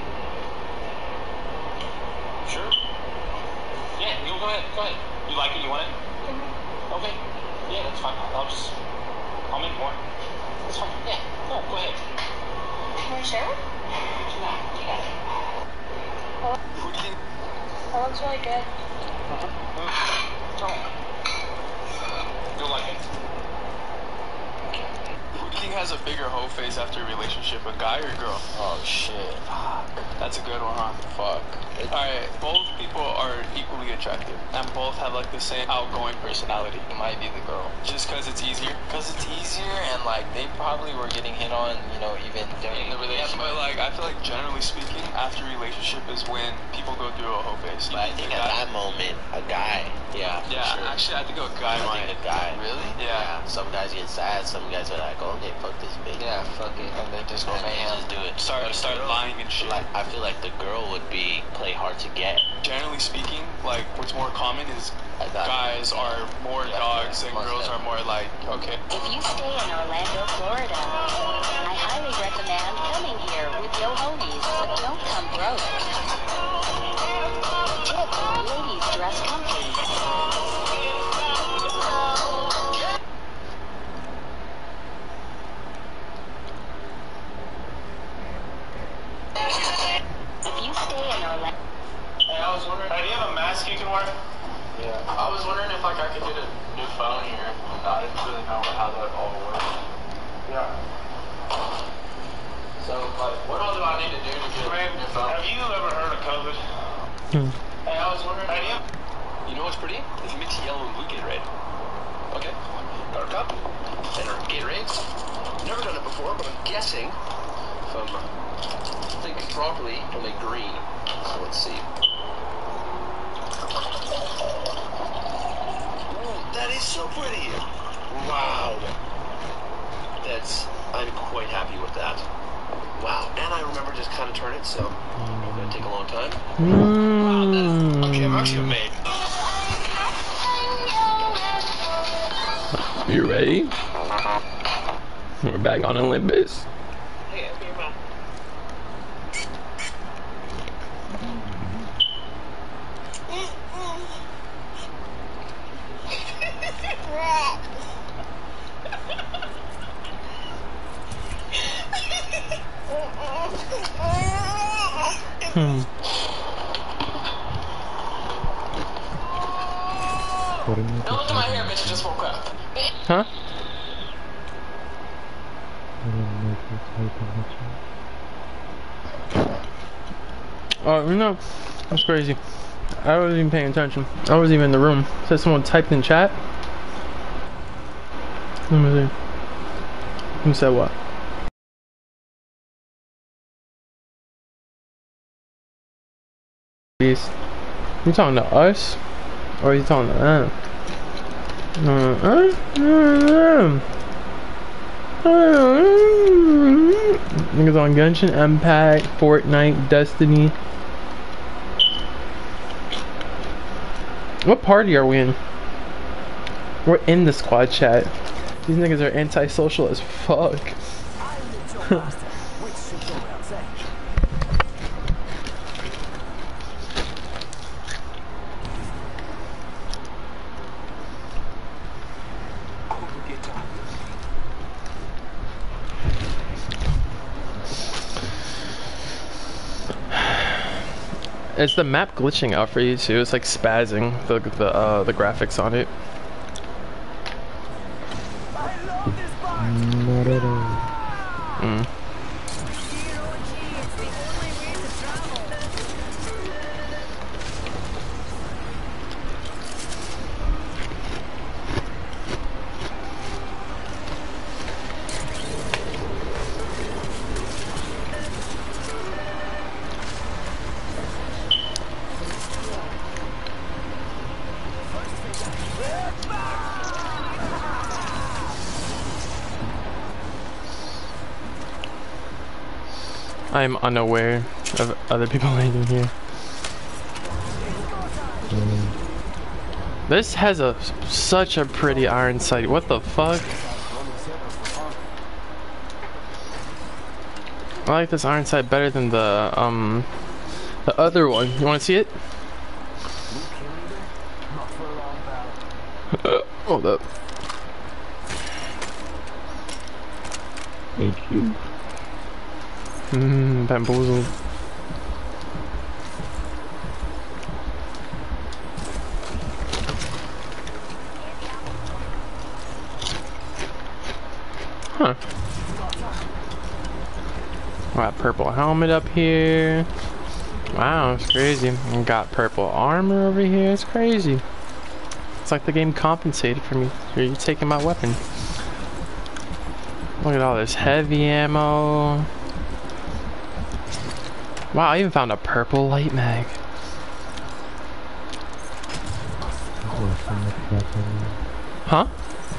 S6: Sure. Yeah, you go ahead. Go ahead. You like it? You want it? Okay. Yeah, that's fine. I'll make more. That's fine. Yeah. No, go ahead.
S9: You want to share it?
S6: No, you got it. Who do you think?
S9: That looks really good.
S6: Don't. You'll like it.
S1: Who do you think has a bigger hoe face after a relationship, a guy or a girl?
S8: Oh shit.
S1: That's a good one, huh?
S8: Fuck.
S1: Alright, both people are equally attractive, and both have like the same outgoing personality.
S8: It might be the girl.
S1: Just cause it's easier.
S8: Because it's easier and like they probably were getting hit on, you know, even during the
S1: Yeah,
S8: relationship.
S1: but like, I feel like generally speaking, after a relationship is when people go through a hoe face.
S3: But I think at that moment, a guy.
S8: Yeah, for
S1: Yeah,
S8: sure.
S1: actually, I think a guy
S3: I
S1: might.
S3: think a guy.
S8: Really?
S1: Yeah.
S3: Some guys get sad. Some guys are like, okay, fuck this bitch.
S8: Yeah, fuck it. And they just go
S3: And they
S8: mayhem.
S3: just do it.
S1: Start lying and shit.
S3: Like, I feel like the girl would be play hard to get.
S1: Generally speaking, like what's more common is
S3: I got
S1: guys are more
S3: Yeah,
S1: dogs and
S3: most
S1: girls are more like, okay.
S7: If you stay in Orlando, Florida, I highly recommend coming here with your homies, but don't come broke. Tip, ladies dress comfy. If you stay in Orlando,
S6: Hey, I was wondering, do you have a mask you can wear?
S8: Yeah.
S6: I was wondering if like I could get a new phone here. I didn't really know how that all works. Yeah. So, like, what all do I need to do to get a new phone? Have you ever heard of COVID? Hey, I was wondering, do you?
S8: You know what's pretty? If you mix yellow and blue, get red. Okay. Got our cup. And our Gatorades.
S10: Never done it before, but I'm guessing if I'm thinking properly, it'll make green. So let's see. Oh, that is so pretty. Wow. I'm quite happy with that. Wow, and I remember just kind of turn it, so it's gonna take a long time. Wow, okay, I'm actually amazed.
S1: You ready? We're back on Olympus.
S10: Hey, open your mouth.
S6: Don't look at my hair, bitch. I just woke up.
S1: Huh? Oh, no, that's crazy. I wasn't even paying attention. I wasn't even in the room. Said someone typed in chat. Let me see. Who said what? You talking to us? Or are you talking to them? Niggas on Genshin Impact, Fortnite, Destiny. What party are we in? We're in the squad chat. These niggas are antisocial as fuck. Is the map glitching out for you too? It's like spazzing the graphics on it.
S2: Not at all.
S1: I am unaware of other people landing here. This has such a pretty iron sight. What the fuck? I like this iron sight better than the other one. You want to see it? Hold up.
S5: Thank you.
S1: Bamboozled. Huh. Got purple helmet up here. Wow, it's crazy. And got purple armor over here. It's crazy. It's like the game compensated for me. For you taking my weapon. Look at all this heavy ammo. Wow, I even found a purple light mag. Huh?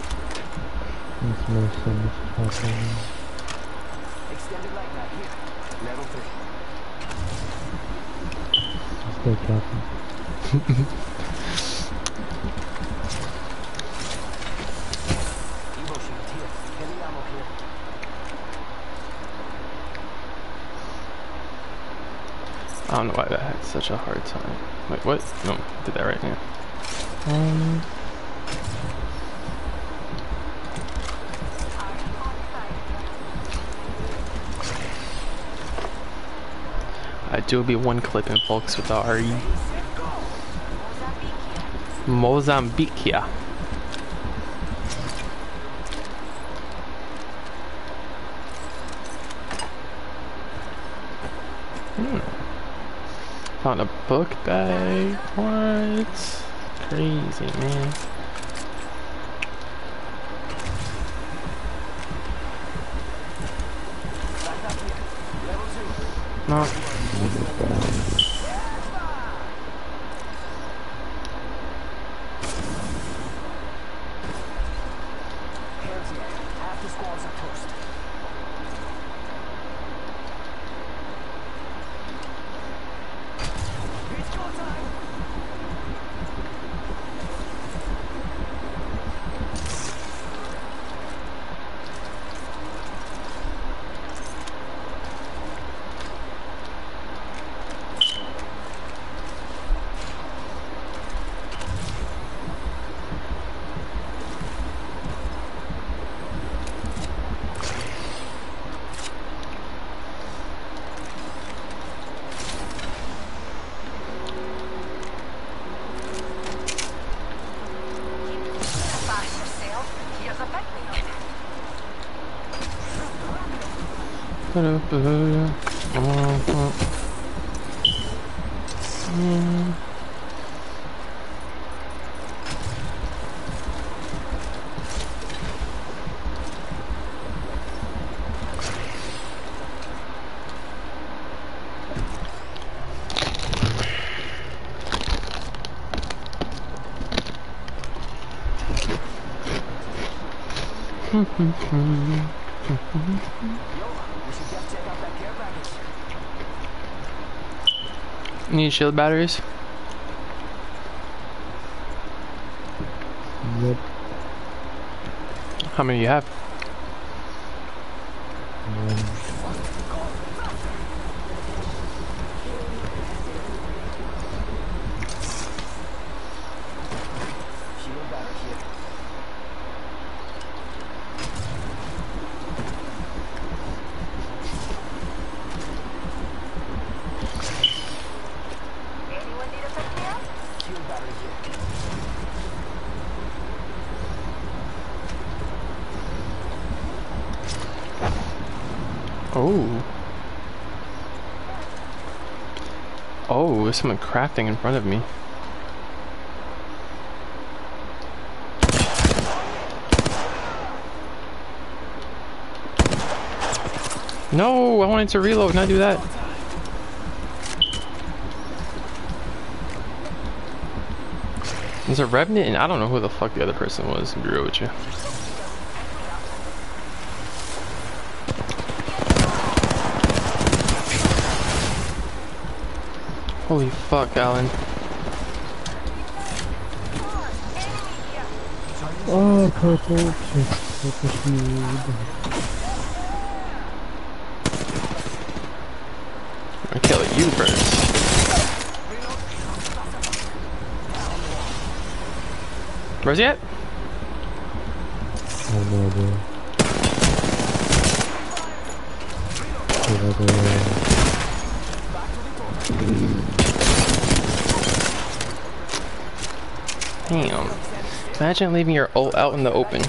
S4: Extended light back here. Level 3.
S2: Stay dropping.
S4: Evo shield here. Heavy ammo here.
S1: I don't know why that had such a hard time. Wait, what? No, I did that right now. I do be one clipping folks with the RE. Mozambique. Found a book bag. What? Crazy, man. No.
S4: Hands in. Half the squads are toast. It's go time.
S1: Hmm.
S4: Yo, we should just check out that care package.
S1: Need shield batteries?
S2: Yep.
S1: How many do you have?
S4: Shield battery here.
S7: Anyone need a pick me up?
S4: Shield battery here.
S1: Oh. Oh, there's someone crafting in front of me. No, I wanted to reload, not do that. There's a Revenant, and I don't know who the fuck the other person was, to be real with you. Holy fuck, Alan.
S2: Oh, purple. Just purple shield.
S1: I'm gonna kill you first. Where's he at?
S2: Oh no, dude.
S1: Damn. Imagine leaving your ult out in the open.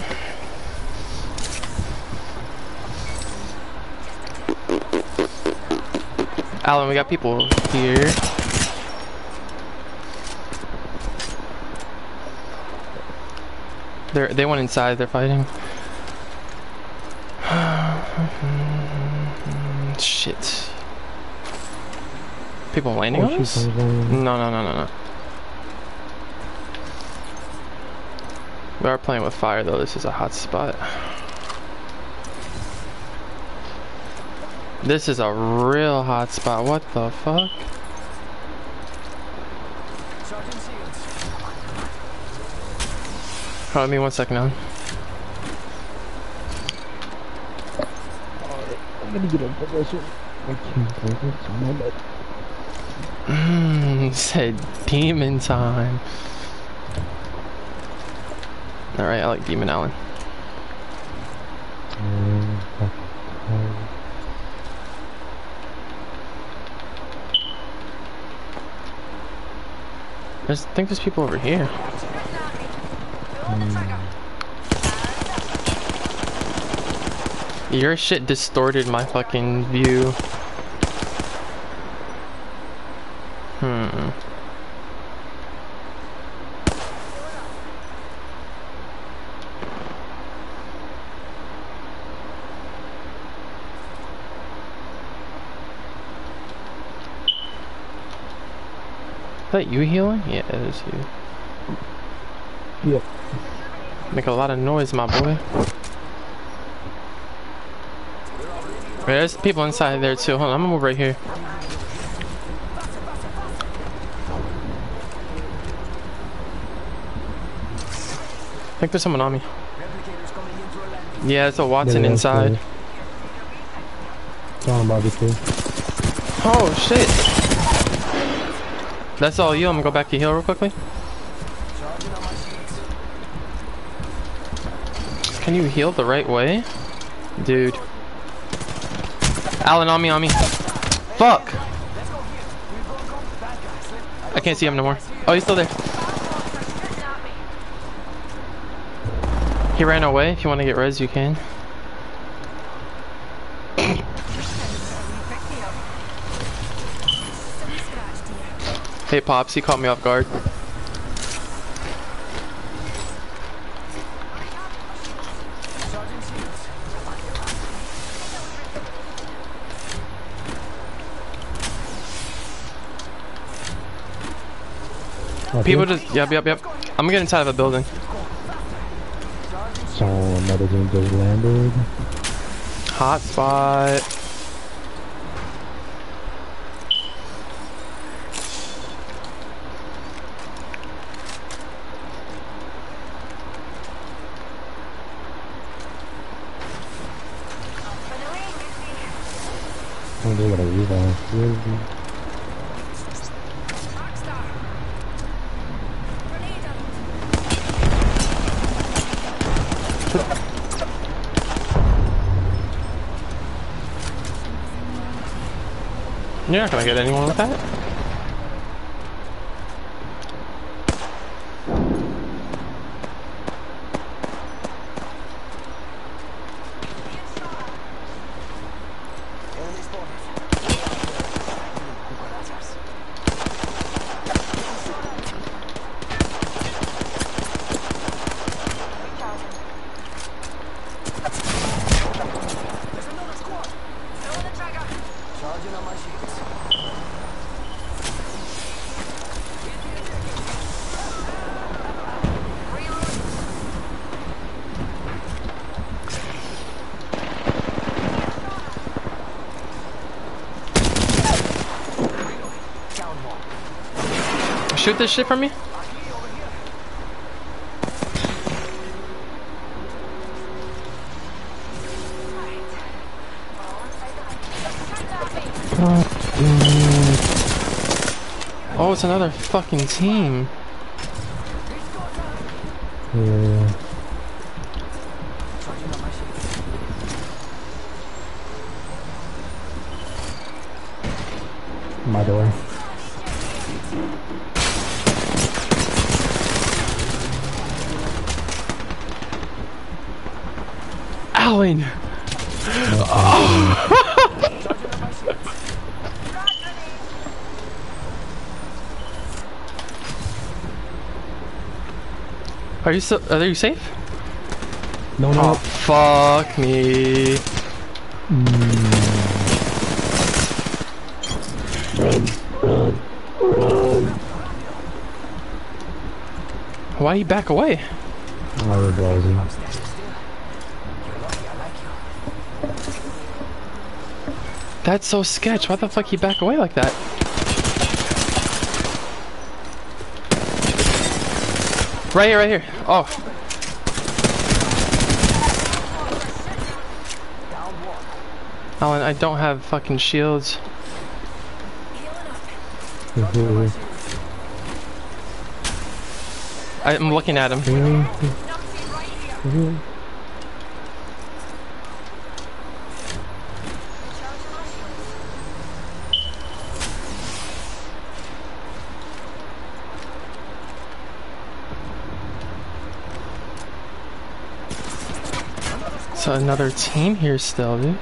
S1: Alan, we got people here. They went inside, they're fighting. Shit. People landing on us? No. We are playing with fire though, this is a hot spot. This is a real hot spot, what the fuck?
S4: Sergeant Shields.
S1: Hold on, me 1 second, Alan.
S2: I'm gonna get a position. I can't play this on my bed.
S1: Said demon time. Alright, I like Demon Alan. I think there's people over here. Your shit distorted my fucking view. Is that you healing? Yeah, it is you.
S2: Yep.
S1: Make a lot of noise, my boy. There's people inside there too. Hold on, I'm gonna move right here. I think there's someone on me. Yeah, it's a Watson inside.
S2: It's on barbecue.
S1: Oh shit! That's all you. I'm gonna go back to heal real quickly. Can you heal the right way? Dude. Alan, on me. Fuck! I can't see him no more. Oh, he's still there. He ran away. If you want to get res, you can. Hey, Pops, he caught me off guard. People just, yep. I'm gonna get inside of a building.
S2: So another team just landed.
S1: Hot spot.
S2: Oh, they got a revive.
S1: You're not gonna get anyone with that. Shoot this shit from me? Oh, it's another fucking team.
S2: Yeah. My door.
S1: Alan! Are you safe?
S2: No.
S1: Oh, fuck me. Why you back away?
S2: I was browsing.
S1: That's so sketch. Why the fuck you back away like that? Right here. Oh. Alan, I don't have fucking shields. I'm looking at him. So another team here still, dude.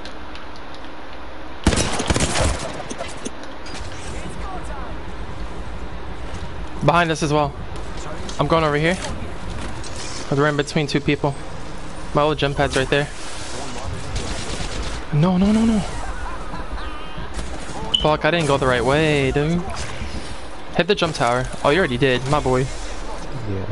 S1: Behind us as well. I'm going over here. We're in between two people. My old jump pad's right there. No. Fuck, I didn't go the right way, dude. Hit the jump tower. Oh, you already did, my boy.
S2: Yeah.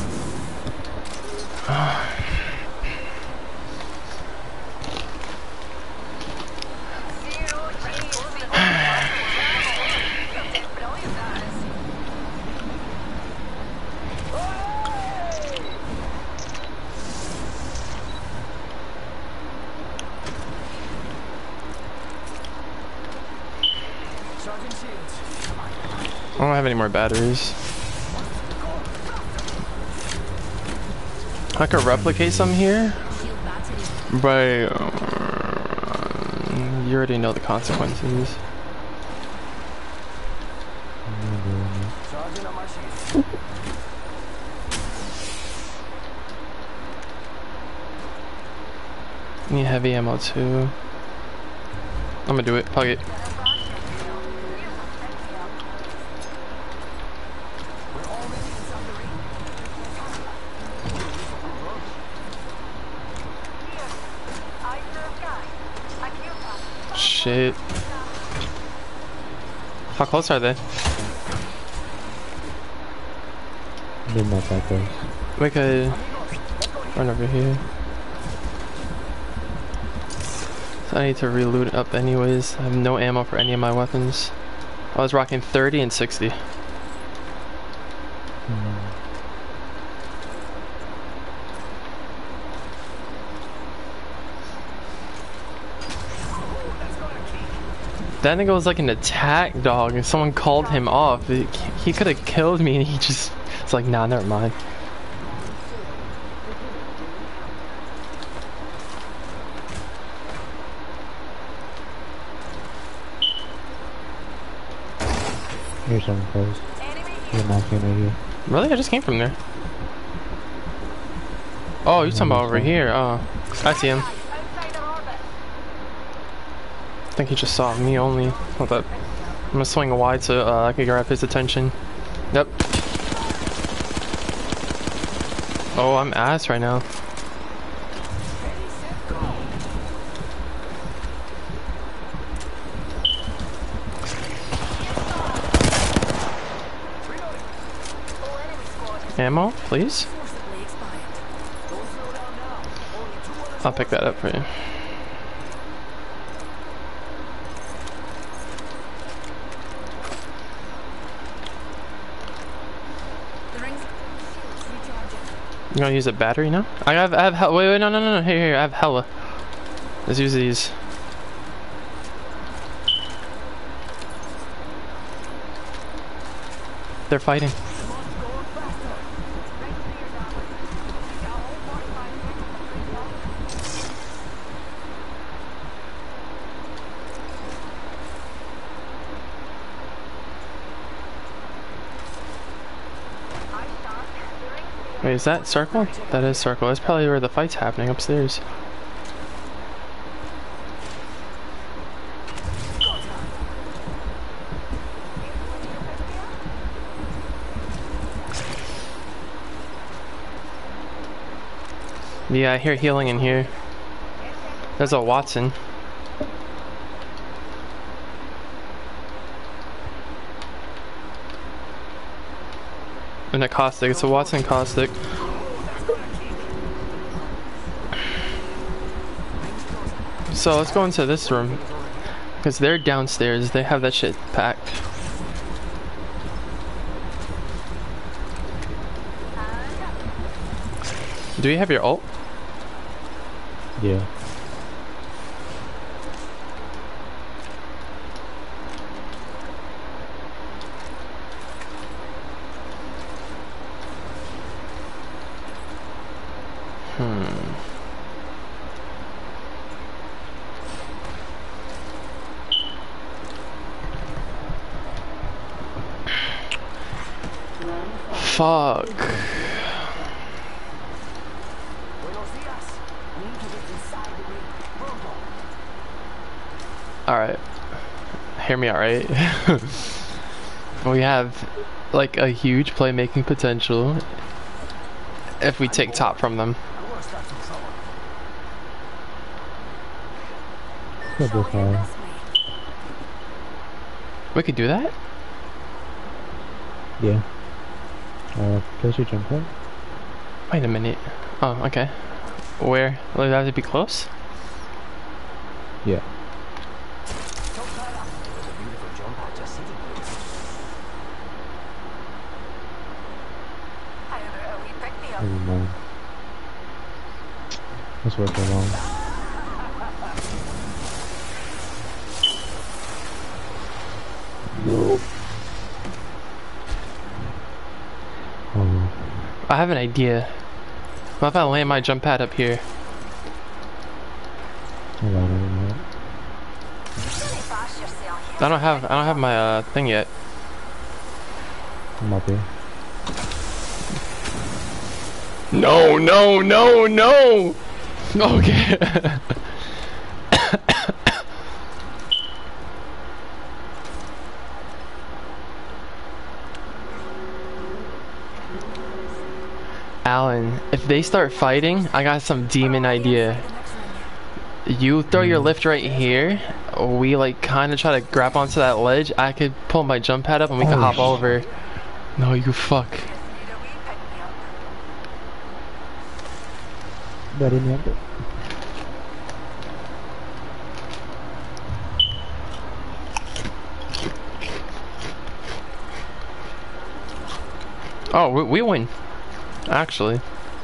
S1: I don't have any more batteries. I could replicate some here, but you already know the consequences. Need heavy ammo too. I'm gonna do it. Fuck it. Shit. How close are they?
S2: They're not that close.
S1: We could run over here. So I need to reload up anyways. I have no ammo for any of my weapons. I was rocking 30 and 60. That nigga was like an attack dog and someone called him off. He could have killed me and he just... It's like, nah, never mind.
S2: Here's someone close. You're knocking right here.
S1: Really? I just came from there. Oh, you're talking about over here. Oh, I see him. I think he just saw me only. Hold up. I'm gonna swing wide so I can grab his attention. Yep. Oh, I'm ass right now. Ammo, please? I'll pick that up for you. You gonna use a battery now? I have wait, no, here, I have hella. Let's use these. They're fighting. Wait, is that circle? That is circle. That's probably where the fight's happening, upstairs. Yeah, I hear healing in here. There's a Watson. And a caustic. It's a Watson caustic. So let's go into this room. Because they're downstairs. They have that shit packed. Do you have your ult?
S2: Yeah.
S1: Fuck. Alright. Hear me out, right? We have like a huge playmaking potential if we take top from them.
S2: Could be fine.
S1: We could do that?
S2: Yeah. Place your jump pad.
S1: Wait a minute. Oh, okay. Where? Does it have to be close?
S2: Yeah. Never mind. Let's work along.
S5: No.
S2: Oh.
S1: I have an idea. What if I land my jump pad up here?
S2: Hold on, hold on.
S1: I don't have my thing yet.
S2: I'm up here.
S1: No, no, no, no! Okay. Alan, if they start fighting, I got some demon idea. You throw your lift right here. We like kind of try to grab onto that ledge. I could pull my jump pad up and we can hop over. No, you fuck.
S2: That didn't happen.
S1: Oh, we win. Actually.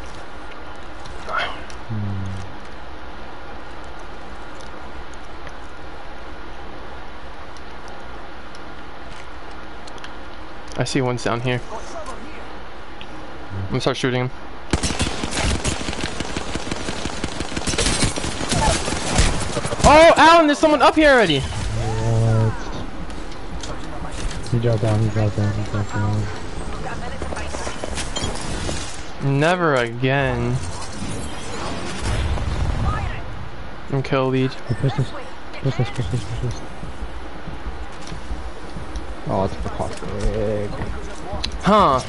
S1: I see one's down here. I'm gonna start shooting him. Oh, Alan, there's someone up here already.
S2: What? He dropped down, he dropped down, he dropped down.
S1: Never again. And kill lead.
S2: Hey, push this. Push this, push this, push this. Oh, it's for caustic.
S1: Huh.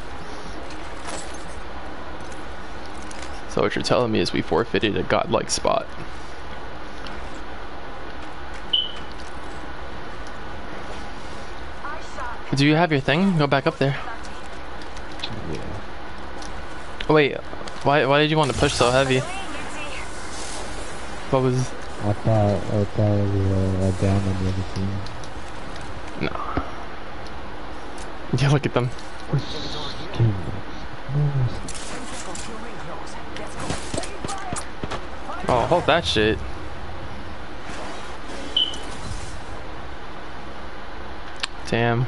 S1: So what you're telling me is we forfeited a godlike spot. Do you have your thing? Go back up there.
S2: Yeah.
S1: Wait, why did you want to push so heavy? What was...
S2: I thought we were down on the other team.
S1: No. Yeah, look at them. Oh, hold that shit. Damn.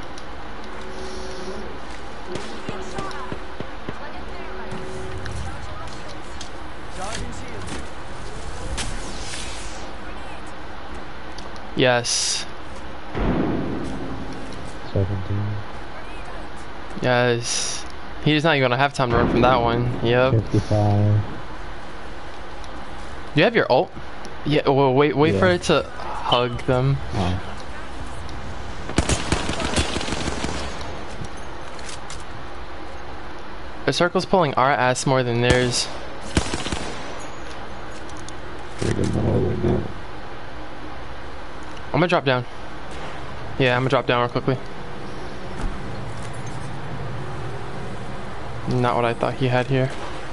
S1: Yes.
S2: 17.
S1: Yes. He's not even gonna have time to run from that one. Yep.
S2: 55.
S1: Do you have your ult? Yeah, well, wait
S2: Yeah.
S1: for it to hug them.
S2: Oh.
S1: The circle's pulling our ass more than theirs. I'm gonna drop down. Yeah, I'm gonna drop down real quickly. Not what I thought he had here.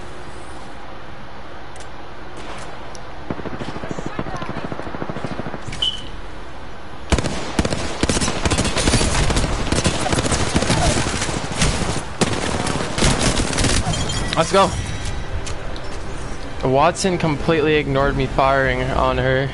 S1: Let's go. Watson completely ignored me firing on her.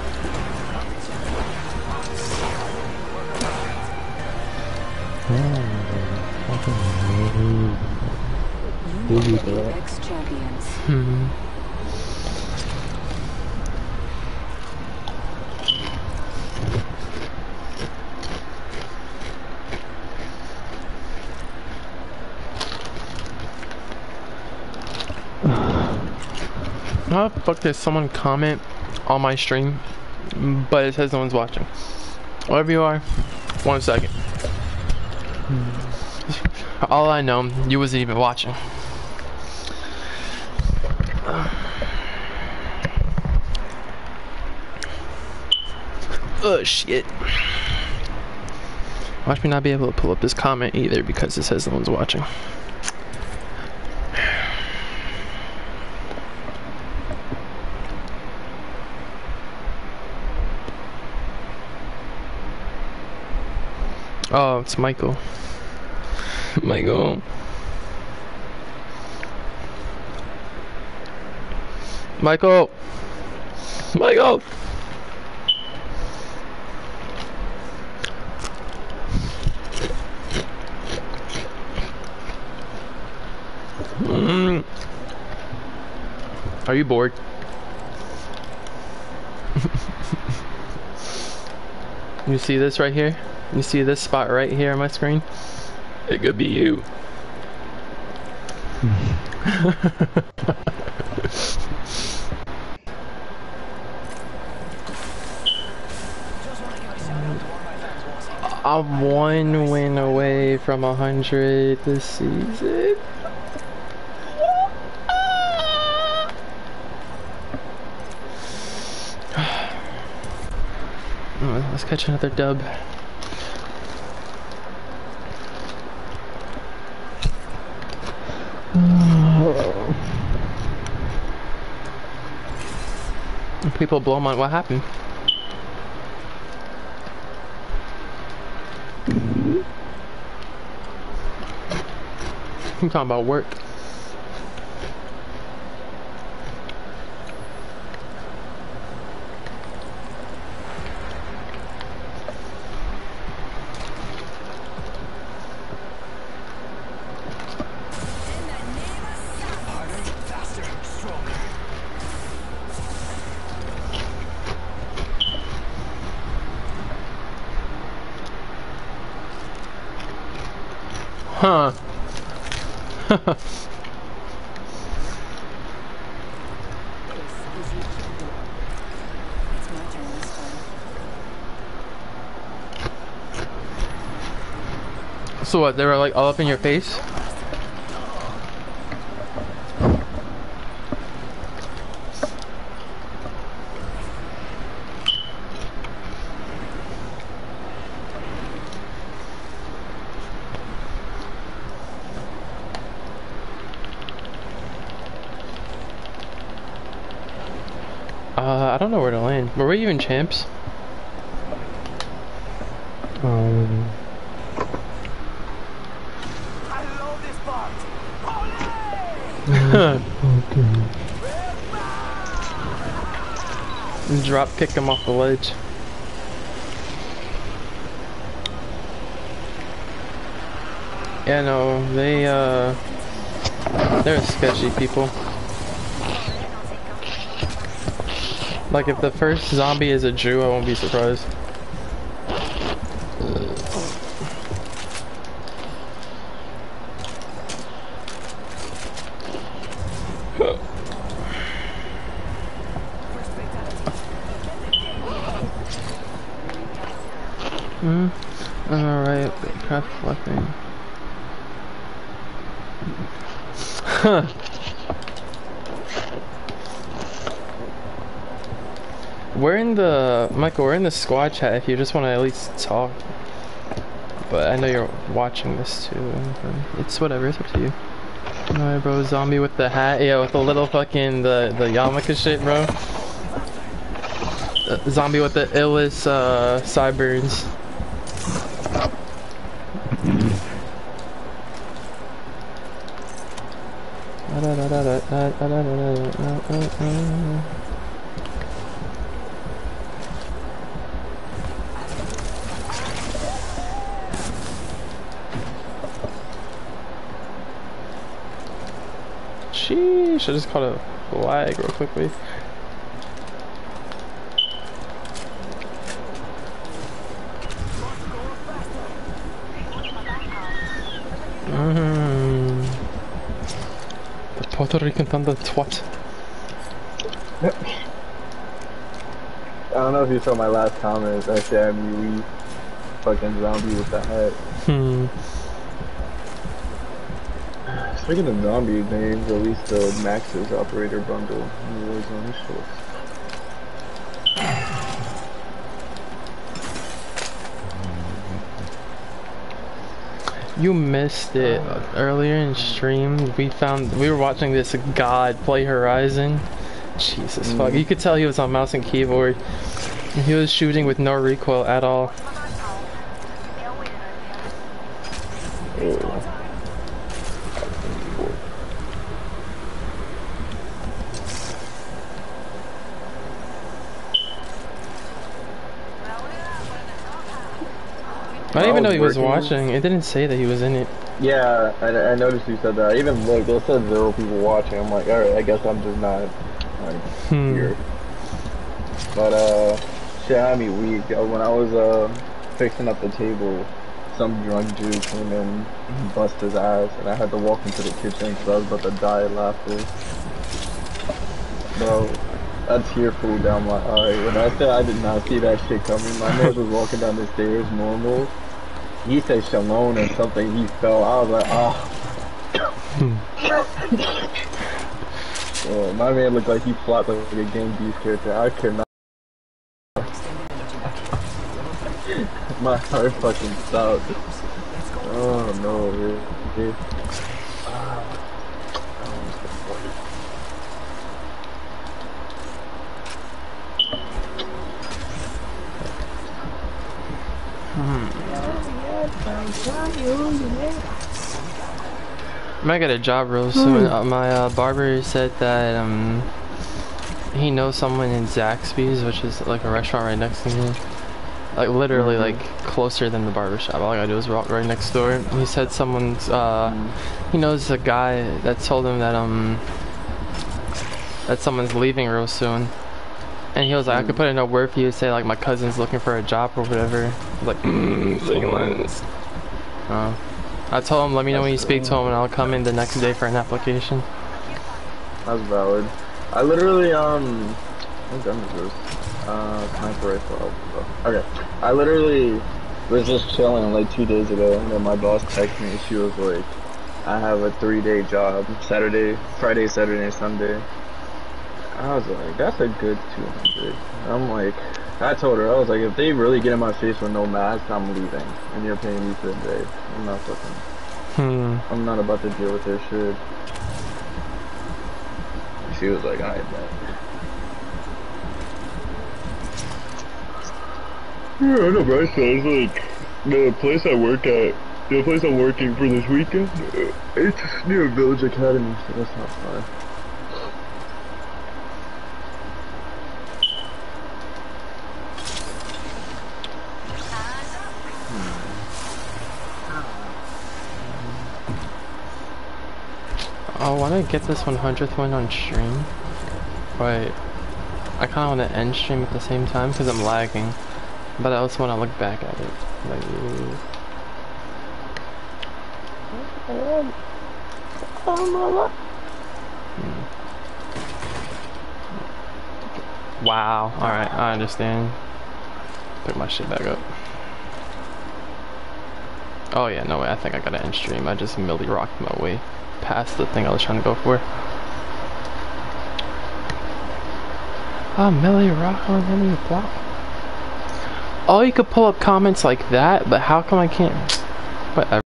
S1: Oh fuck, there's someone comment on my stream, but it says no one's watching. Wherever you are, 1 second. All I know, you wasn't even watching. Oh shit. Watch me not be able to pull up this comment either because it says no one's watching. Oh, it's Michael. Michael. Michael. Michael. Are you bored? You see this right here? You see this spot right here on my screen? It could be you. I'm 1 win away from 100 this season. Let's catch another dub. People blow my. What happened? I'm talking about work. Huh. So what, they were like all up in your face? I don't know where to land. Were we even champs?
S4: I love this part. Ole!
S1: Drop kick him off the ledge. Yeah, no, they're sketchy people. Like, if the first zombie is a Jew, I won't be surprised. Alright, craft fluffing. Huh. We're in the Michael. We're in the squad chat if you just want to at least talk. But I know you're watching this too. It's whatever. It's up to you. Alright, bro. Zombie with the hat. Yeah, with the little fucking the yarmulke shit, bro. Zombie with the illest sideburns. Sheesh, I just caught a flag real quickly. The Puerto Rican Thunder twat.
S2: I don't know if you saw my last comment. I said I'm fucking zombie with the hat. Speaking of zombie, they released the Max's operator bundle in the Warzone store.
S1: You missed it earlier in stream. We were watching this god play Horizon. Jesus fuck! You could tell he was on mouse and keyboard. He was shooting with no recoil at all. I didn't even know he was watching. It didn't say that he was in it.
S11: Yeah, I noticed you said that. I even looked. It said 0 people watching. I'm like, alright, I guess I'm just not like here. But shit had me weak. When I was fixing up the table, some drunk dude came in and busted his ass, and I had to walk into the kitchen because I was about to die of laughter. Bro, a tear flew down my eye. When I said I did not see that shit coming, my man was walking down the stairs normal. He said shalom or something, he fell. I was like, oh. My man looked like he flopped like a Game Beast character. I could not. My heart fucking stopped. Oh no, dude.
S1: I might get a job real soon. My barber said that he knows someone in Zaxby's, which is like a restaurant right next to me. Like literally like closer than the barbershop. All I gotta do is walk right next door. He said someone's he knows a guy that told him that that someone's leaving real soon. And he was like, I could put in a word for you to say like my cousin's looking for a job or whatever. I was like, I told him, let me know when you speak to him and I'll come in the next day for an application.
S11: That's valid. I literally, what gun is this? Sniper rifle. Okay. I literally was just chilling like 2 days ago, and then my boss texted me. She was like, I have a 3-day job. Friday, Saturday, Sunday. I was like, that's a good 200. I'm like, I told her, I was like, if they really get in my face with no mask, I'm leaving. And you're paying me for the day. I'm not fucking, I'm not about to deal with this shit. She was like, I bet. Yeah, I know, bro. So it's like, the place I work at, the place I'm working for this weekend, it's near Village Academy, so that's not far.
S1: I want to get this 100th one on stream, but I kind of want to end stream at the same time because I'm lagging, but I also want to look back at it. Like, wow, alright, I understand. Pick my shit back up. Oh yeah, no way, I think I gotta end stream. I just milli rocked my way past the thing I was trying to go for. Oh, milli rock on any block. Oh, you could pull up comments like that, but how come I can't? Whatever.